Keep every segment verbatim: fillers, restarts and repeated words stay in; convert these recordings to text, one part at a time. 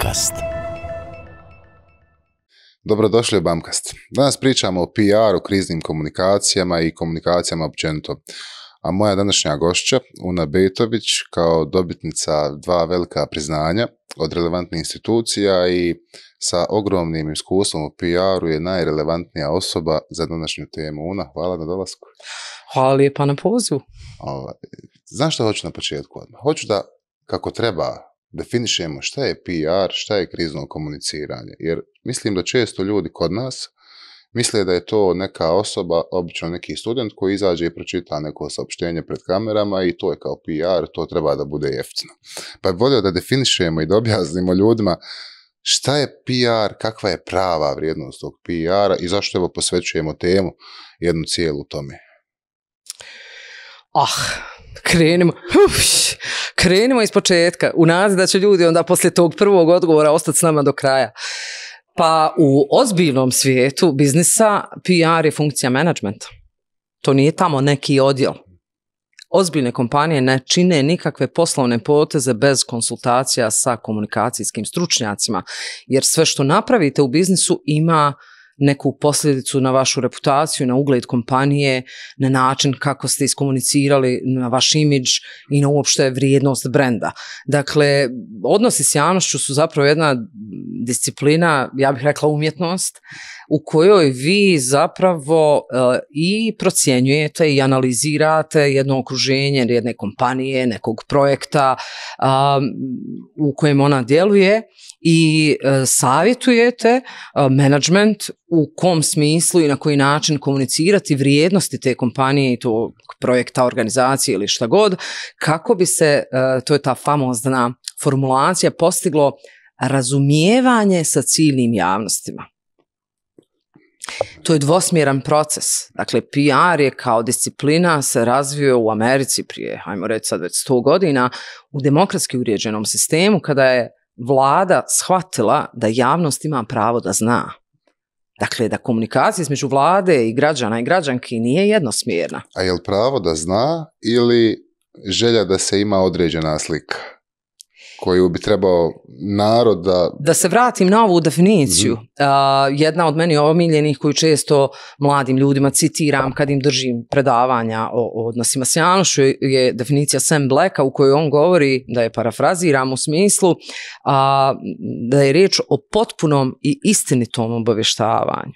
Bamcast. Dobrodošli u Bamcast. Danas pričamo o P R-u, kriznim komunikacijama i komunikacijama općenito. A moja današnja gošća, Una Bejtović, kao dobitnica dva velika priznanja od relevantnih institucija i sa ogromnim iskustvom u P R-u, je najrelevantnija osoba za današnju temu. Una, hvala na dolasku. Hvala lijepa na pozivu. Znaš što hoću na početku odmah? Hoću da, kako treba, definišemo šta je P R, šta je krizno komuniciranje. Jer mislim da često ljudi kod nas misle da je to neka osoba, obično neki student koji izađe i pročita neko saopštenje pred kamerama i to je kao P R, to treba da bude jeftino. Pa bih volio da definišemo i da objasnimo ljudima šta je P R, kakva je prava vrijednost tog P R-a i zašto evo posvećujemo temu jednu cijelu tome. Ah, krenimo, uf, krenimo iz početka, u nadi da će ljudi onda poslije tog prvog odgovora ostati s nama do kraja. Pa u ozbiljnom svijetu biznisa P R je funkcija menadžmenta. To nije tamo neki odjel. Ozbiljne kompanije ne čine nikakve poslovne poteze bez konsultacija sa komunikacijskim stručnjacima, jer sve što napravite u biznisu ima neku posljedicu na vašu reputaciju, na ugled kompanije, na način kako ste iskomunicirali, na vaš imidž i na uopšte vrijednost brenda. Dakle, odnosi s javnošću su zapravo jedna disciplina, ja bih rekla umjetnost, u kojoj vi zapravo uh, i procjenjujete i analizirate jedno okruženje, jedne kompanije, nekog projekta um, u kojem ona djeluje i uh, savjetujete uh, management u kom smislu i na koji način komunicirati vrijednosti te kompanije i tog projekta, organizacije ili šta god, kako bi se, uh, to je ta famozna formulacija, postiglo razumijevanje sa ciljnim javnostima. To je dvosmjeran proces. Dakle, P R je kao disciplina se razvio u Americi prije, hajmo reći sad već sto godina, u demokratski uređenom sistemu, kada je vlada shvatila da javnost ima pravo da zna. Dakle, da komunikacija između vlade i građana i građanki nije jednosmjerna. A je li pravo da zna ili želja da se ima određena slika koju bi trebao narod da... Da se vratim na ovu definiciju. Mm-hmm. Uh, jedna od meni omiljenih koju često mladim ljudima citiram kad im držim predavanja o, o odnosima s javnošću je definicija Sam Blacka, u kojoj on govori, da je parafraziram u smislu, uh, da je riječ o potpunom i istinitom obavještavanju.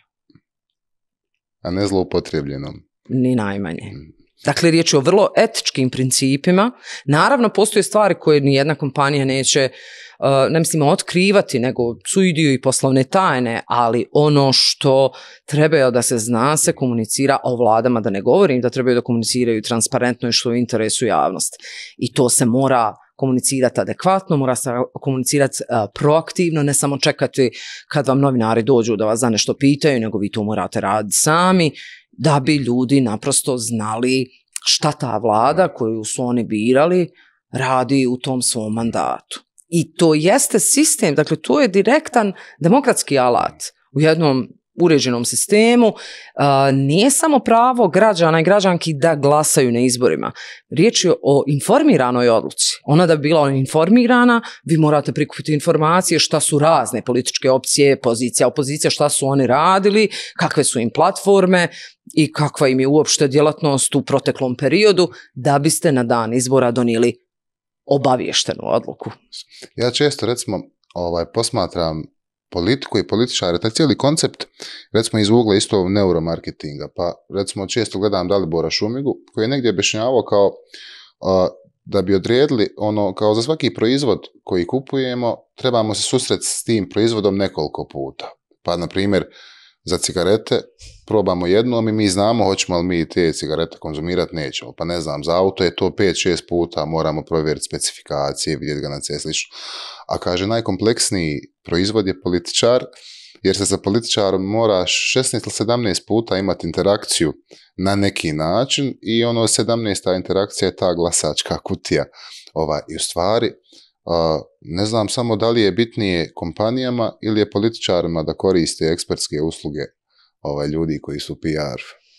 A ne zloupotrebljenom. Ni najmanje. Mm. Dakle, riječ je o vrlo etičkim principima. Naravno, postoje stvari koje nijedna kompanija neće, ne mislimo, otkrivati, nego su i dio i poslovne tajne, ali ono što treba da se zna se komunicira, o vladama da ne govorim, da trebaju da komuniciraju transparentno i što u interesu javnosti. I to se mora komunicirati adekvatno, mora se komunicirati uh, proaktivno, ne samo čekati kad vam novinari dođu da vas za nešto pitaju, nego vi to morate raditi sami, da bi ljudi naprosto znali šta ta vlada koju su oni birali radi u tom svom mandatu. I to jeste sistem, dakle to je direktan demokratski alat u jednom uređenom sistemu. Uh, nije samo pravo građana i građanki da glasaju na izborima. Riječ je o informiranoj odluci. Ona da bi bila informirana, vi morate prikupiti informacije šta su razne političke opcije, pozicija, opozicija, šta su oni radili, kakve su im platforme i kakva im je uopšte djelatnost u proteklom periodu, da biste na dan izbora donijeli obaviještenu odluku. Ja često, recimo, ovaj, posmatram politiku i političare, taj cijeli koncept, recimo iz ugla isto neuromarketinga, pa recimo često gledam Dalibora Šumigu, koji je negdje objašnjavao kao uh, da bi odredili ono, kao za svaki proizvod koji kupujemo, trebamo se susreti s tim proizvodom nekoliko puta. Pa, na primjer, za cigarete probamo jednom i mi znamo hoćemo li mi te cigarete konzumirati, nećemo. Pa ne znam, za auto je to pet šest puta, moramo provjeriti specifikacije, vidjeti ga na cesti, slično. A kaže, najkompleksniji proizvod je političar, jer se sa političarom mora šesnaest ili sedamnaest puta imati interakciju na neki način i ono sedamnaesta interakcija je ta glasačka kutija. Ovaj, I u stvari, uh, ne znam samo da li je bitnije kompanijama ili je političarima da koriste ekspertske usluge ovaj, ljudi koji su P R.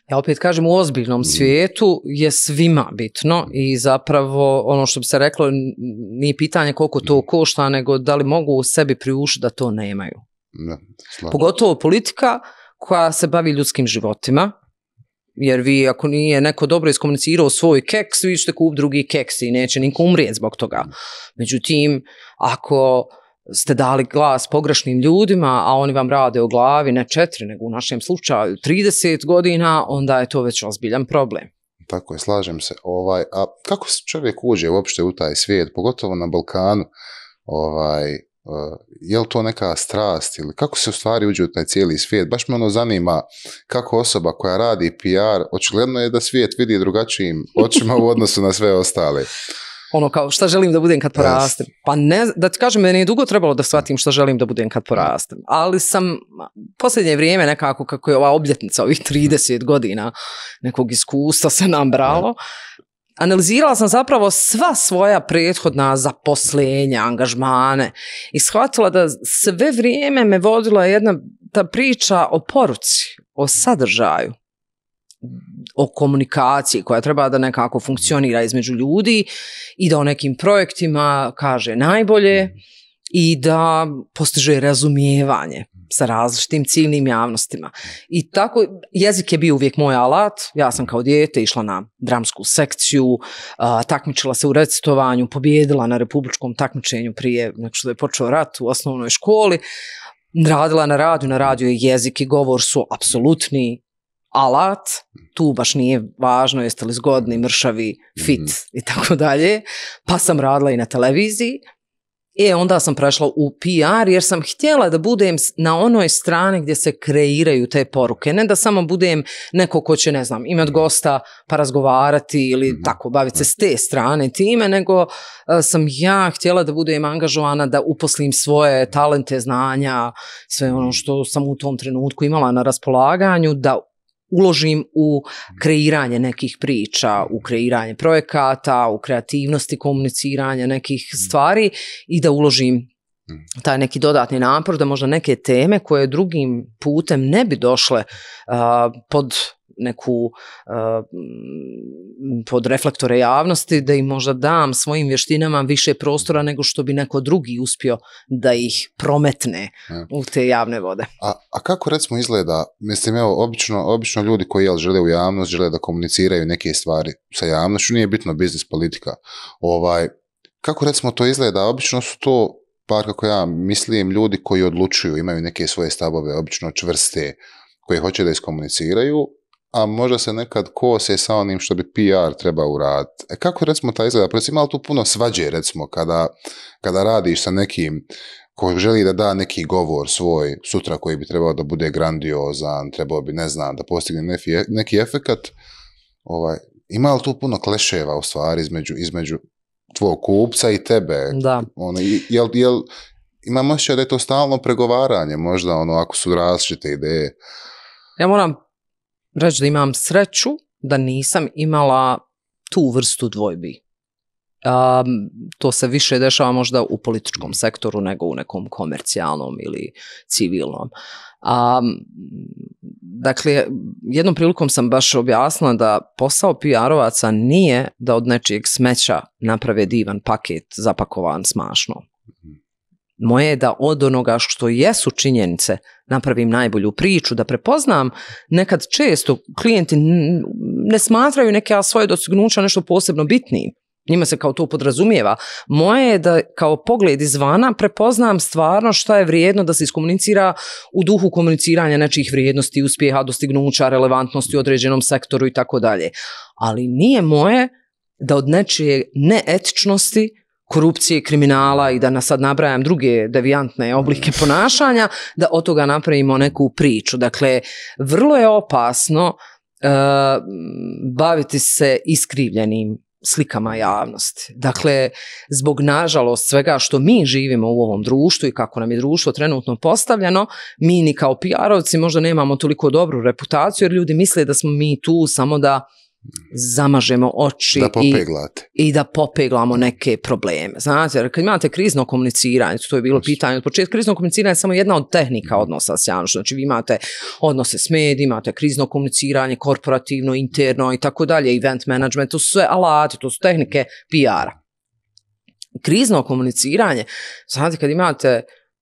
Ja opet kažem, u ozbiljnom svijetu je svima bitno i zapravo ono što bi se reklo nije pitanje koliko to košta, nego da li mogu sebi priuštiti da to nemaju. Ne, pogotovo politika koja se bavi ljudskim životima, jer vi ako nije neko dobro iskomunicirao svoj keks, vi ćete kup drugi keks i neće niko umrijeti zbog toga. Međutim, ako ste dali glas pogrešnim ljudima, a oni vam rade o glavi ne četiri, nego u našem slučaju trideset godina, onda je to već ozbiljan problem. Tako je, slažem se. Ovaj, a kako čovjek uđe uopšte u taj svijet, pogotovo na Balkanu, ovaj, uh, je li to neka strast ili kako se u stvari uđe u taj cijeli svijet? Baš me ono zanima kako osoba koja radi P R, očigledno je da svijet vidi drugačijim očima u odnosu na sve ostale. Ono kao šta želim da budem kad porastem. Pa ne, da ti kažem, meni je dugo trebalo da shvatim šta želim da budem kad porastem. Ali sam posljednje vrijeme nekako, kako je ova obljetnica ovih trideset godina nekog iskustva se nam bralo, analizirala sam zapravo sva svoja prethodna zaposlenja, angažmane i shvatila da sve vrijeme me vodila jedna ta priča o poruci, o sadržaju, o komunikaciji koja treba da nekako funkcionira između ljudi i da o nekim projektima kaže najbolje i da postiže razumijevanje sa različitim ciljnim javnostima. I tako, jezik je bio uvijek moj alat. Ja sam kao dijete išla na dramsku sekciju, a, takmičila se u recitovanju, pobjedila na republičkom takmičenju prije nego što je počeo rat u osnovnoj školi, radila na radiju, na radiju je jezik i govor su apsolutni alat, tu baš nije važno jeste li zgodni, mršavi, fit i tako dalje, pa sam radila i na televiziji. E, onda sam prešla u P R jer sam htjela da budem na onoj strani gdje se kreiraju te poruke, ne da samo budem neko ko će, ne znam, imati gosta pa razgovarati ili tako, baviti se s te strane time, nego uh, sam ja htjela da budem angažovana da uposlim svoje talente, znanja, sve ono što sam u tom trenutku imala na raspolaganju, da uložim u kreiranje nekih priča, u kreiranje projekata, u kreativnosti komuniciranja nekih stvari i da uložim taj neki dodatni napor da možda neke teme koje drugim putem ne bi došle uh, pod neku uh, pod reflektore javnosti, da im možda dam svojim vještinama više prostora nego što bi neko drugi uspio da ih prometne ja. u te javne vode. A, a kako recimo izgleda, mislim evo, obično, obično ljudi koji jel, žele u javnost, žele da komuniciraju neke stvari sa javnošću, nije bitno biznis, politika, ovaj, kako recimo to izgleda, obično su to, par kako ja mislim, ljudi koji odlučuju, imaju neke svoje stavove, obično čvrste, koji hoće da iskomuniciraju, a možda se nekad kose sa onim što bi P R trebao uraditi. E kako recimo ta izgleda? Prvo ima li tu puno svađe recimo kada, kada radiš sa nekim koji želi da da neki govor svoj sutra koji bi trebao da bude grandiozan, trebao bi, ne znam, da postigne neki, neki efekat. Ovaj, ima li tu puno kleševa u stvari između, između tvojeg kupca i tebe? Da. Ono, jel, jel, imam osjećaj da je to stalno pregovaranje možda, ono, ako su različite ideje. Ja moram reći da imam sreću da nisam imala tu vrstu dvojbi. Um, to se više dešava možda u političkom sektoru nego u nekom komercijalnom ili civilnom. Um, dakle, jednom prilikom sam baš objasnila da posao P R-ovaca nije da od nečijeg smeća naprave divan paket zapakovan smašno. Moje je da od onoga što jesu činjenice napravim najbolju priču, da prepoznam nekad često klijenti ne smatraju neke svoje dostignuća nešto posebno bitnijim. Njima se kao to podrazumijeva. Moje je da kao pogled izvana prepoznam stvarno šta je vrijedno da se iskomunicira u duhu komuniciranja nečijih vrijednosti, uspjeha, dostignuća, relevantnosti u određenom sektoru i tako dalje. Ali nije moje da od nečije neetičnosti, korupcije, kriminala i da na sad nabrajam druge devijantne oblike ponašanja, da od toga napravimo neku priču. Dakle, vrlo je opasno uh, baviti se iskrivljenim slikama javnosti. Dakle, zbog nažalost svega što mi živimo u ovom društvu i kako nam je društvo trenutno postavljeno, mi ni kao P R-ovci možda nemamo toliko dobru reputaciju jer ljudi misle da smo mi tu samo da zamažemo oči da i, i da popeglamo neke probleme. Znate, jer kad imate krizno komuniciranje, to je bilo pitanje od početka, krizno komuniciranje je samo jedna od tehnika odnosa s javnošću. Znači vi imate odnose s medijima, imate krizno komuniciranje, korporativno, interno i tako dalje, event management, to su sve alati, to su tehnike P R-a. Krizno komuniciranje, znate kad imate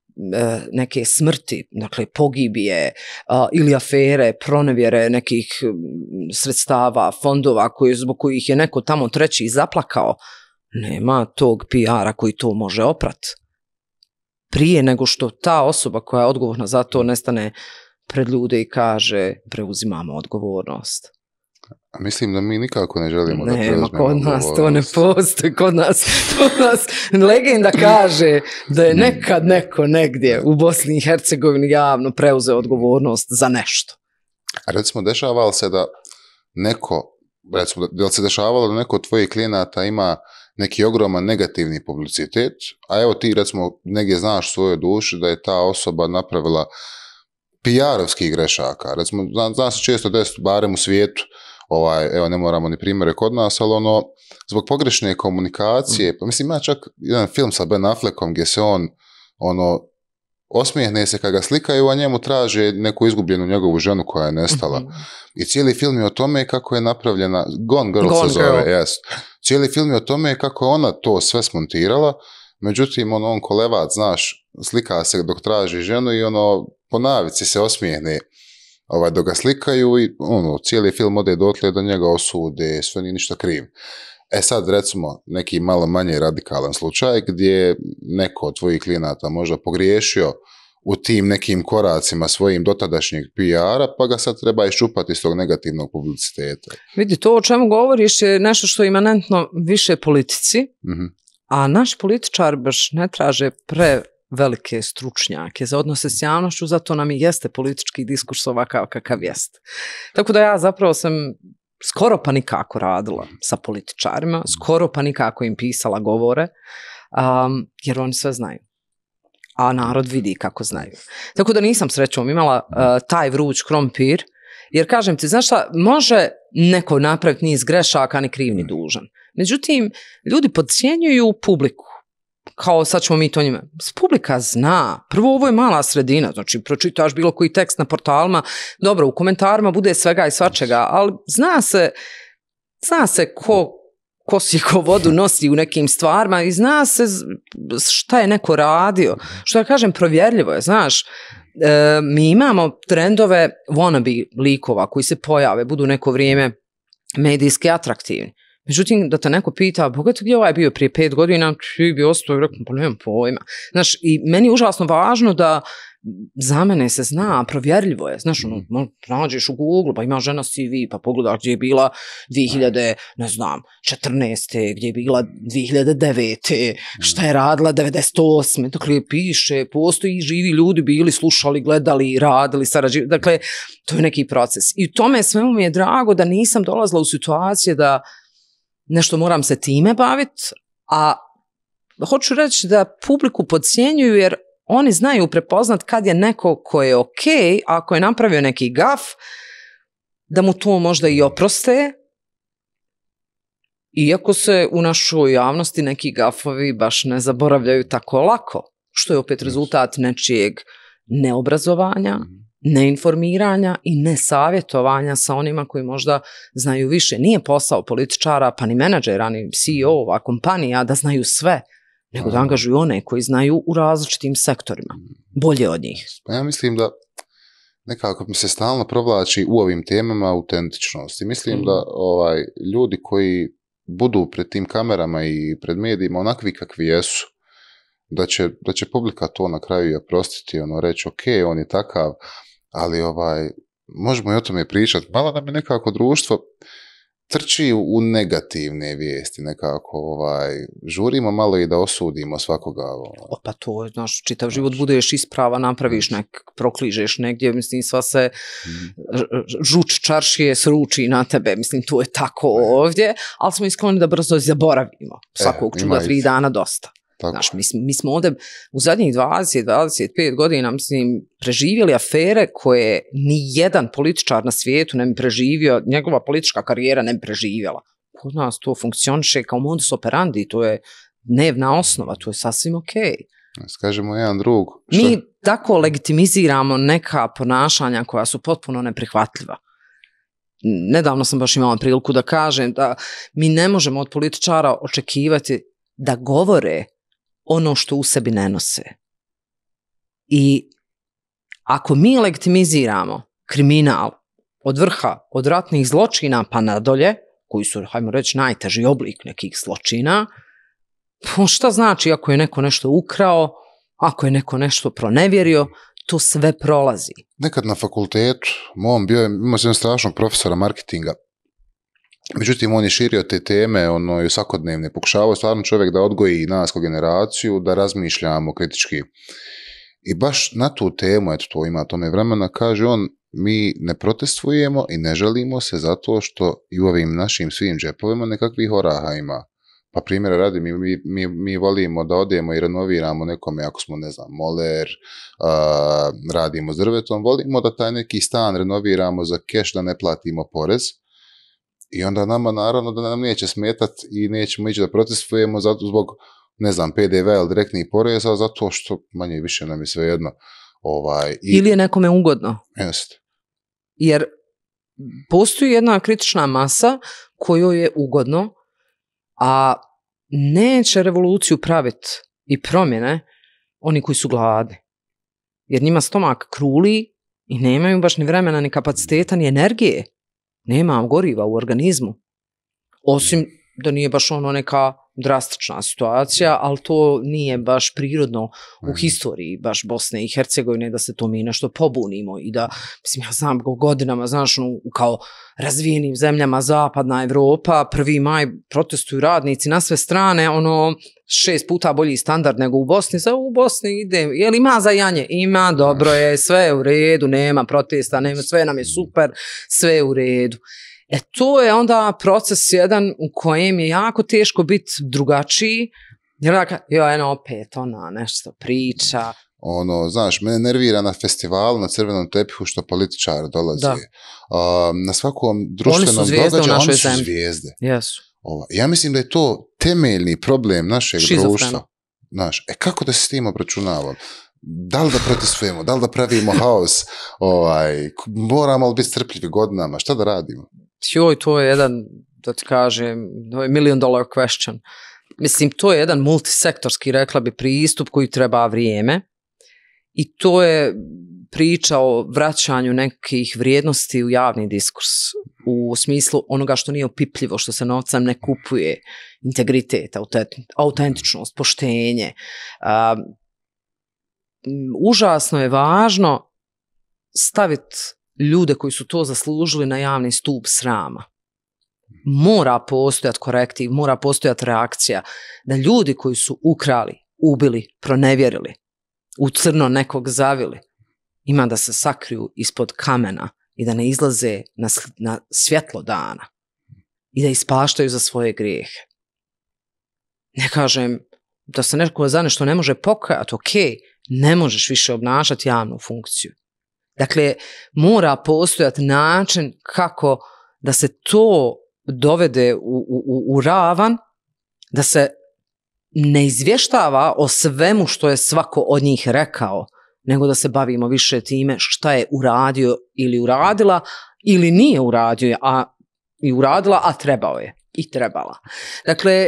neke smrti, dakle pogibije uh, ili afere, pronevjere nekih sredstava, fondova koji, zbog kojih je neko tamo treći zaplakao, nema tog P R-a koji to može oprat. Prije nego što ta osoba koja je odgovorna za to nestane pred ljude i kaže preuzimamo odgovornost. A mislim da mi nikako ne želimo ne, da preuzmemo odgovornost. Kod nas to ne postoji, kod nas, kod nas legenda kaže da je nekad neko negdje u Bosni i Hercegovini javno preuzeo odgovornost za nešto. A recimo, dešava li se da neko, recimo, da li se dešavalo da neko od tvojih klijenata ima neki ogroman negativni publicitet, a evo ti recimo negdje znaš u svojoj duši da je ta osoba napravila P R-ovskih grešaka. Recimo, zna, zna se često desiti, barem u svijetu, ovaj, evo ne moramo ni primjere kod nas, ali ono, zbog pogrešne komunikacije, pa mislim, ima čak jedan film sa Ben Affleckom gdje se on, ono, osmijehne se kad ga slikaju, a njemu traže neku izgubljenu njegovu ženu koja je nestala. Mm-hmm. I cijeli film je o tome kako je napravljena, Gone Girl Gone se zove, yes. Cijeli film je o tome kako je ona to sve smontirala, međutim, ono, on kolevac, znaš, slika se dok traži ženu i ono, po navici se osmijehne ovaj, dok ga slikaju i ono, cijeli film ode dotle da njega osude, sve nije ništa kriv. E sad, recimo, neki malo manje radikalan slučaj gdje neko od tvojih klijenata možda pogriješio u tim nekim koracima svojim dotadašnjeg P R-a, pa ga sad treba iščupati iz tog negativnog publiciteta. Vidi, to o čemu govoriš je nešto što je imanentno više politici, mm-hmm. a naši političari baš ne traže pre velike stručnjake za odnose s javnošću, zato nam i jeste politički diskurs ovakav kakav jest. Tako da ja zapravo sam skoro pa nikako radila sa političarima, skoro pa nikako im pisala govore, um, jer oni sve znaju. A narod vidi kako znaju. Tako da nisam srećom imala uh, taj vruć krompir, jer kažem ti, znaš šta, može neko napraviti niz grešaka, ni kriv ni dužan. Međutim, ljudi podcjenjuju publiku. Kao sad ćemo mi to njima. Publika zna. Prvo, ovo je mala sredina, znači pročitaš bilo koji tekst na portalima, dobro, u komentarima bude svega i svačega, ali zna se, zna se ko, ko si ko vodu nosi u nekim stvarima i zna se šta je neko radio. Što ja kažem, provjerljivo je, znaš. E, mi imamo trendove wannabe likova koji se pojave, budu neko vrijeme medijski atraktivni. Međutim, da te neko pita, boga gdje ovaj bio prije pet godina, ti bi ostao i rekao, pa nemam pojma. Znaš, i meni je užasno važno da za mene se zna, provjerljivo je. Znaš, ono, nađeš u Google, pa ima žena C V, pa pogledaš gdje je bila dvije hiljade, ne znam, četrnaeste, gdje je bila dvije hiljade devete, šta je radila devedeset osme Dakle, piše, postoji živi ljudi, bili, slušali, gledali, radili, sarađivali. Dakle, to je neki proces. I u tome svemu mi je drago da nisam dolazila u situacije da nešto moram se time baviti, a hoću reći da publiku podcjenjuju jer oni znaju prepoznat kad je neko ko je ok, a ako je napravio neki gaf, da mu to možda i oproste, iako se u našoj javnosti neki gafovi baš ne zaboravljaju tako lako, što je opet rezultat nečijeg neobrazovanja, neinformiranja i nesavjetovanja sa onima koji možda znaju više. Nije posao političara, pa ni menadžera, ni C E O-ova, kompanija da znaju sve, nego da angažuju one koji znaju u različitim sektorima. Bolje od njih. Pa ja mislim da nekako mi se stalno provlači u ovim temama autentičnost. I mislim mm. da ovaj, ljudi koji budu pred tim kamerama i pred medijima onakvi kakvi jesu, da će, da će publika to na kraju i oprostiti, ono, reći ok, on je takav, ali ovaj, možemo i o tome pričati. Malo nam je nekako društvo trči u negativne vijesti, nekako ovaj, žurimo malo i da osudimo svakoga. Ovaj. O, pa to je, znaš, čitav život budeš isprava, napraviš nek, prokližeš negdje, mislim, sva se žuč čaršije sruči na tebe, mislim, to je tako ovdje, ali smo iskloni da brzo zaboravimo svakog čuda tri dana dosta. Znaš, mi, mi smo ovdje u zadnjih dvadeset do dvadeset pet godina mislim, preživjeli afere koje ni jedan političar na svijetu ne bi preživio, njegova politička karijera ne bi preživjela. Kod nas to funkcioniše kao modus operandi, to je dnevna osnova, to je sasvim okej. Skažemo jedan drug. Što? Mi tako legitimiziramo neka ponašanja koja su potpuno neprihvatljiva. Nedavno sam baš imala priliku da kažem da mi ne možemo od političara očekivati da govore ono što u sebi ne nose. I ako mi legitimiziramo kriminal od vrha, od ratnih zločina pa nadolje, koji su, hajmo reći, najteži oblik nekih zločina, pa šta znači ako je neko nešto ukrao, ako je neko nešto pronevjerio, to sve prolazi. Nekad na fakultetu, mom bio je, imao sam strašnog profesora marketinga, međutim on je širio te teme, ono je svakodnevne, pokušavao stvarno čovjek da odgoji nas kao generaciju, da razmišljamo kritički. I baš na tu temu, eto to ima tome vremena, kaže on, mi ne protestujemo i ne žalimo se zato što i u ovim našim svim džepovima nekakvih oraha ima. Pa primjera radi, mi, mi, mi volimo da odemo i renoviramo nekome, ako smo, ne znam, moler, uh, radimo s drvetom, volimo da taj neki stan renoviramo za keš, da ne platimo porez. I onda nama naravno da nam neće smetati i nećemo ići da protestujemo zato zbog, ne znam, P D V ili direktnih poreza, zato što manje i više nam je svejedno. Ovaj, i... Ili je nekome ugodno. Jest. Jer postoji jedna kritična masa kojoj je ugodno, a neće revoluciju praviti i promjene oni koji su gladni. Jer njima stomak kruli i nemaju baš ni vremena, ni kapaciteta, ni energije. Nema goriva u organizmu. Osim da nije baš ono neka drastična situacija, ali to nije baš prirodno u historiji baš Bosne i Hercegovine da se to mi nešto pobunimo i da, mislim, ja znam godinama, znaš, u kao razvijenim zemljama zapadna Evropa, prvi maj protestuju radnici na sve strane, ono, šest puta bolji standard nego u Bosni, za u Bosni ide, je li ima za janje? Ima, dobro je, sve je u redu, nema protesta, nema, sve nam je super, sve je u redu. E to je onda proces jedan u kojem je jako teško biti drugačiji, jer dakle, jo, eno opet ona nešto priča. Ono, znaš, mene nervira na festivalu, na crvenom tepihu što političari dolazi. Uh, na svakom društvenom događaju, oni su zvijezde. Jesu. Ova, ja mislim da je to temeljni problem našeg Šizofreno. društva. Znaš, e kako da se s tim obračunavamo? Da li da protestujemo, da li da pravimo haos, ovaj, moramo li biti strpljivi godinama, šta da radimo? Joj, to je jedan, da ti kažem, million dollar question. Mislim, to je jedan multisektorski, rekla bi, pristup koji treba vrijeme i to je priča o vraćanju nekih vrijednosti u javni diskurs, u smislu onoga što nije opipljivo, što se novcem ne kupuje, integritet, autentičnost, poštenje. Uh, užasno je važno staviti ljude koji su to zaslužili na javni stup srama. Mora postojati korektiv, mora postojati reakcija da ljudi koji su ukrali, ubili, pronevjerili, u crno nekog zavili, ima da se sakriju ispod kamena i da ne izlaze na, na svjetlo dana i da ispaštaju za svoje grijehe. Ne kažem da se neko za nešto ne može pokajati, ok, ne možeš više obnašati javnu funkciju. Dakle, mora postojati način kako da se to dovede u, u, u ravan, da se ne izvještava o svemu što je svako od njih rekao, nego da se bavimo više time šta je uradio ili uradila, ili nije uradio, a i uradila, a trebao je i trebala. Dakle,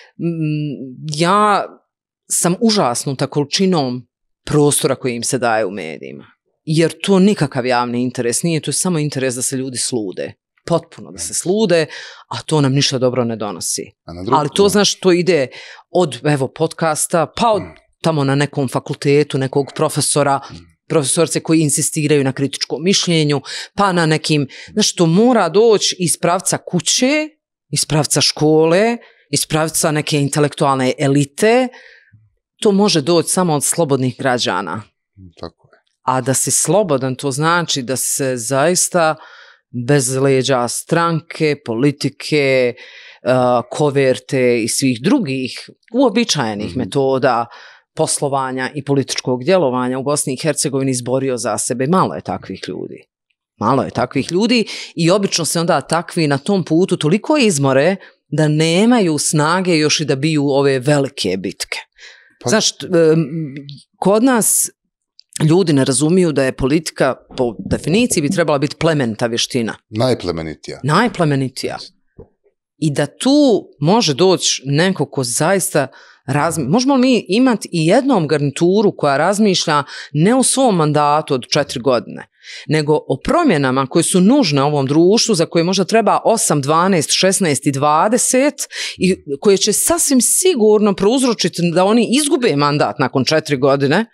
ja sam užasnuta količinom prostora koji im se daje u medijima. Jer to nikakav javni interes nije, to je samo interes da se ljudi slude. Potpuno da se slude, a to nam ništa dobro ne donosi. Ali to, znaš, to ide od, evo, podcasta, pa od tamo na nekom fakultetu, nekog profesora, profesorce koji insistiraju na kritičkom mišljenju, pa na nekim, znaš, to mora doći iz pravca kuće, iz pravca škole, iz pravca neke intelektualne elite, to može doći samo od slobodnih građana. Tako je. A da si slobodan, to znači da se zaista bez leđa stranke, politike, uh, koverte i svih drugih uobičajenih mm-hmm. metoda poslovanja i političkog djelovanja u Bosni i Hercegovini izborio za sebe. Malo je takvih ljudi. Malo je takvih ljudi i obično se onda takvi na tom putu toliko izmore da nemaju snage još i da biju ove velike bitke. Pa... Znaš, kod nas ljudi ne razumiju da je politika po definiciji bi trebala biti plemenita vještina. Najplemenitija. Najplemenitija. I da tu može doći neko ko zaista razmišlja. Možemo li mi imati i jednom garnituru koja razmišlja ne u svom mandatu od četiri godine, nego o promjenama koje su nužne ovom društvu, za koje možda treba osam, dvanaest, šesnaest i dvadeset i koje će sasvim sigurno prouzročiti da oni izgube mandat nakon četiri godine,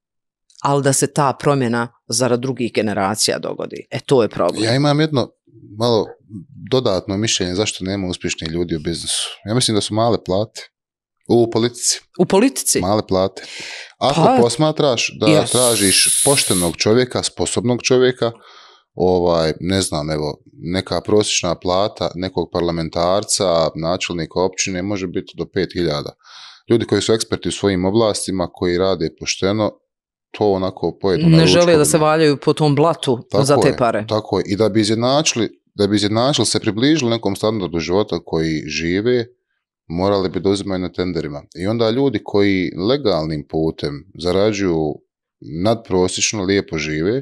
ali da se ta promjena zarad drugih generacija dogodi. E, to je problem. Ja imam jedno malo dodatno mišljenje zašto nema uspješnih ljudi u biznisu. Ja mislim da su male plate. U politici. U politici? Male plate. Ako pa, posmatraš da yes. tražiš poštenog čovjeka, sposobnog čovjeka, ovaj, ne znam, evo, neka prosječna plata nekog parlamentarca, načelnika općine može biti do pet hiljada. Ljudi koji su eksperti u svojim oblastima, koji rade pošteno, to onako pojedu na ne ručkovima. Žele da se valjaju po tom blatu tako za te pare. Je, tako je. I da bi izjednačili, da bi izjednačili, se približili nekom standardu života koji žive, morali bi da uzimaju na tenderima. I onda ljudi koji legalnim putem zarađuju nadprosječno, lijepo žive,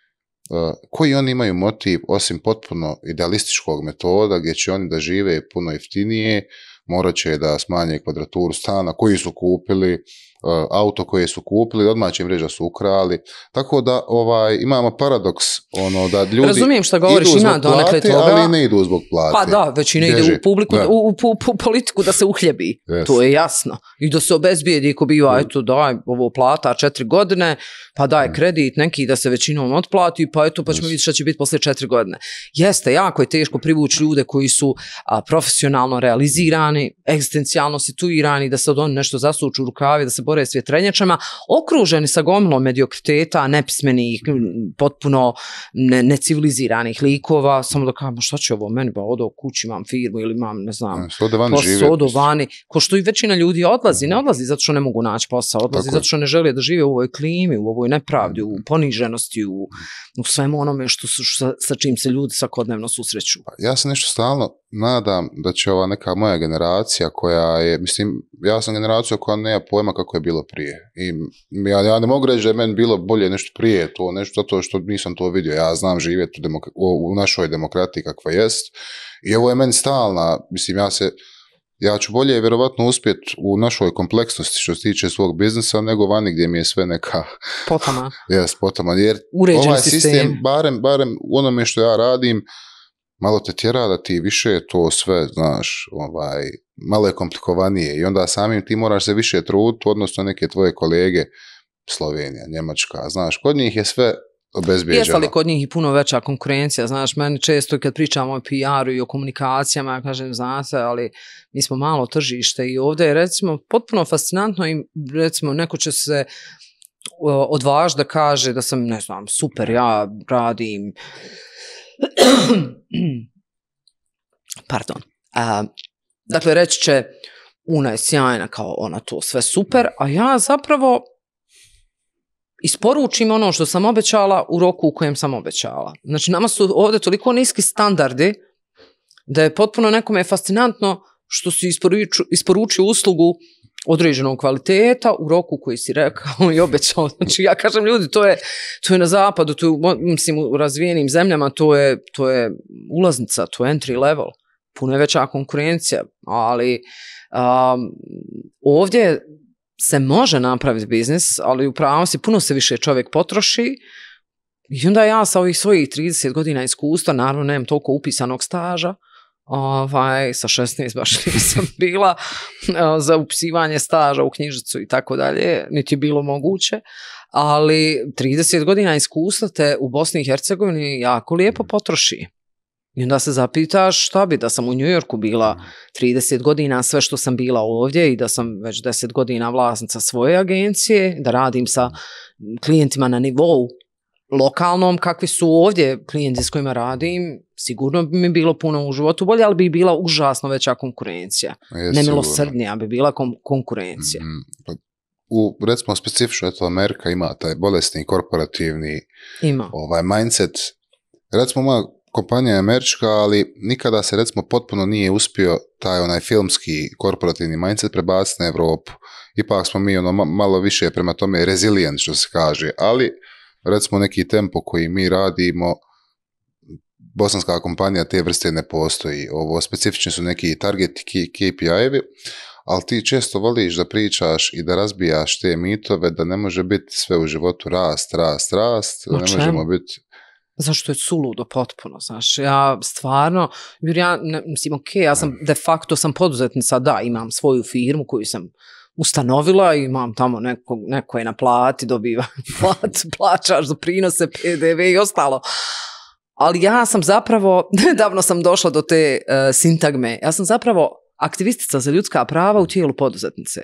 koji oni imaju motiv, osim potpuno idealističkog metoda, gdje će oni da žive puno jeftinije, morat će da smanje kvadraturu stana, koji su kupili, auto koje su kupili, odmah će im reći da su ukrali. Tako da ovaj, imamo paradoks ono, da ljudi razumijem šta govoriš, idu ima zbog plate, ali ne idu zbog plate. Pa da, većina ide u, publiku, u, u, u politiku da se uhljebi. Yes. To je jasno. I da se obezbijedi ko biva, mm. eto daj ovo plata četiri godine, pa daj kredit neki da se većinom otplati, pa eto pa ćemo yes. vidjeti šta će biti poslije četiri godine. Jeste, jako je teško privući ljude koji su a, profesionalno realizirani, egzistencijalno situirani, da se od oni nešto zasuču u rukavi, da se bore s vjetrenjačama, okruženi sa gomilom mediokriteta, nepismenih, potpuno ne, neciviliziranih likova, samo da kažem, šta će ovo meni, ba odo kući, imam firmu ili imam, ne znam, posao, odo vani, ko što i većina ljudi odlazi, ne odlazi zato što ne mogu naći posao, odlazi tako zato što ne žele da žive u ovoj klimi, u ovoj nepravdi, u poniženosti, u, u svemu onome što su, sa, sa čim se ljudi svakodnevno susreću. Ja se nešto stalno nadam da će ova neka moja generacija koja je, mislim, ja sam generacija koja nema pojma kako je bilo prije. I ja, ja ne mogu reći da je meni bilo bolje nešto prije, to nešto zato što nisam to vidio. Ja znam živjeti u, demok- u našoj demokratiji kakva jest. I ovo je meni stalna, mislim, ja se, ja ću bolje vjerovatno uspjeti u našoj kompleksnosti što se tiče svog biznisa nego vani gdje mi je sve neka potama. Jes, potama. Jer uređen ovaj sistem, sistem barem, barem u onome što ja radim, malo te tjera da ti više to sve, znaš, ovaj, malo je komplikovanije i onda samim ti moraš se više truditi, odnosno neke tvoje kolege, Slovenija, Njemačka, znaš, kod njih je sve obezbijeđeno. Jeste li kod njih i puno veća konkurencija, znaš, meni često kad pričamo o P R-u i o komunikacijama, ja kažem, znate, ali mi smo malo tržište i ovdje je, recimo, potpuno fascinantno i, recimo, neko će se odvaž da kaže da sam, ne znam, super, ja radim pardon. A, dakle, reći će Una je sjajna, kao ona to sve super, a ja zapravo isporučim ono što sam obećala u roku u kojem sam obećala. Znači, nama su ovdje toliko niski standardi da je potpuno nekome fascinantno što si isporučio, isporučio uslugu određenog kvaliteta u roku koji si rekao i obećao. Znači, ja kažem ljudi, to je, to je na zapadu, to je, mislim, u razvijenim zemljama, to je, to je ulaznica, to je entry level. Puno je veća konkurencija, ali um, ovdje se može napraviti biznis, ali u pravosti puno se više čovjek potroši i onda ja sa ovih svojih trideset godina iskustva, naravno nemam toliko upisanog staža, Ovaj, sa šesnaest baš nisam bila za upisivanje staža u knjižicu i tako dalje, niti je bilo moguće, ali trideset godina iskustva te u Bosni i Hercegovini jako lijepo potroši. I onda se zapitaš šta bi da sam u New Yorku bila trideset godina, sve što sam bila ovdje i da sam već deset godina vlasnica svoje agencije, da radim sa klijentima na nivou lokalnom, kakvi su ovdje klijenti s kojima radim, sigurno bi mi bilo puno u životu bolje, ali bi bila užasno veća konkurencija. Nemilosrdnija bi bila kon- konkurencija. Mm-hmm. U, recimo, specifično, eto, Amerika ima taj bolesni korporativni ima. Ovaj, mindset. Recimo, moja kompanija je američka, ali nikada se, recimo, potpuno nije uspio taj onaj filmski korporativni mindset prebaciti na Evropu. Ipak smo mi ono malo više prema tome resilient, što se kaže, ali recimo neki tempo koji mi radimo, bosanska kompanija te vrste ne postoji. Ovo specifični su neki target K P I-evi, ali ti često voliš da pričaš i da razbijaš te mitove da ne može biti sve u životu rast, rast, rast, da ne možemo biti... Zašto je suludo potpuno, znaš, ja stvarno, jer ja, ne, mislim, ok, ja sam, de facto sam poduzetnica, da, imam svoju firmu koju sam ustanovila i imam tamo neko, neko je na plati, dobiva plat, plaćaš doprinose, P D V i ostalo. Ali ja sam zapravo, nedavno sam došla do te uh, sintagme, ja sam zapravo aktivistica za ljudska prava u tijelu poduzetnice.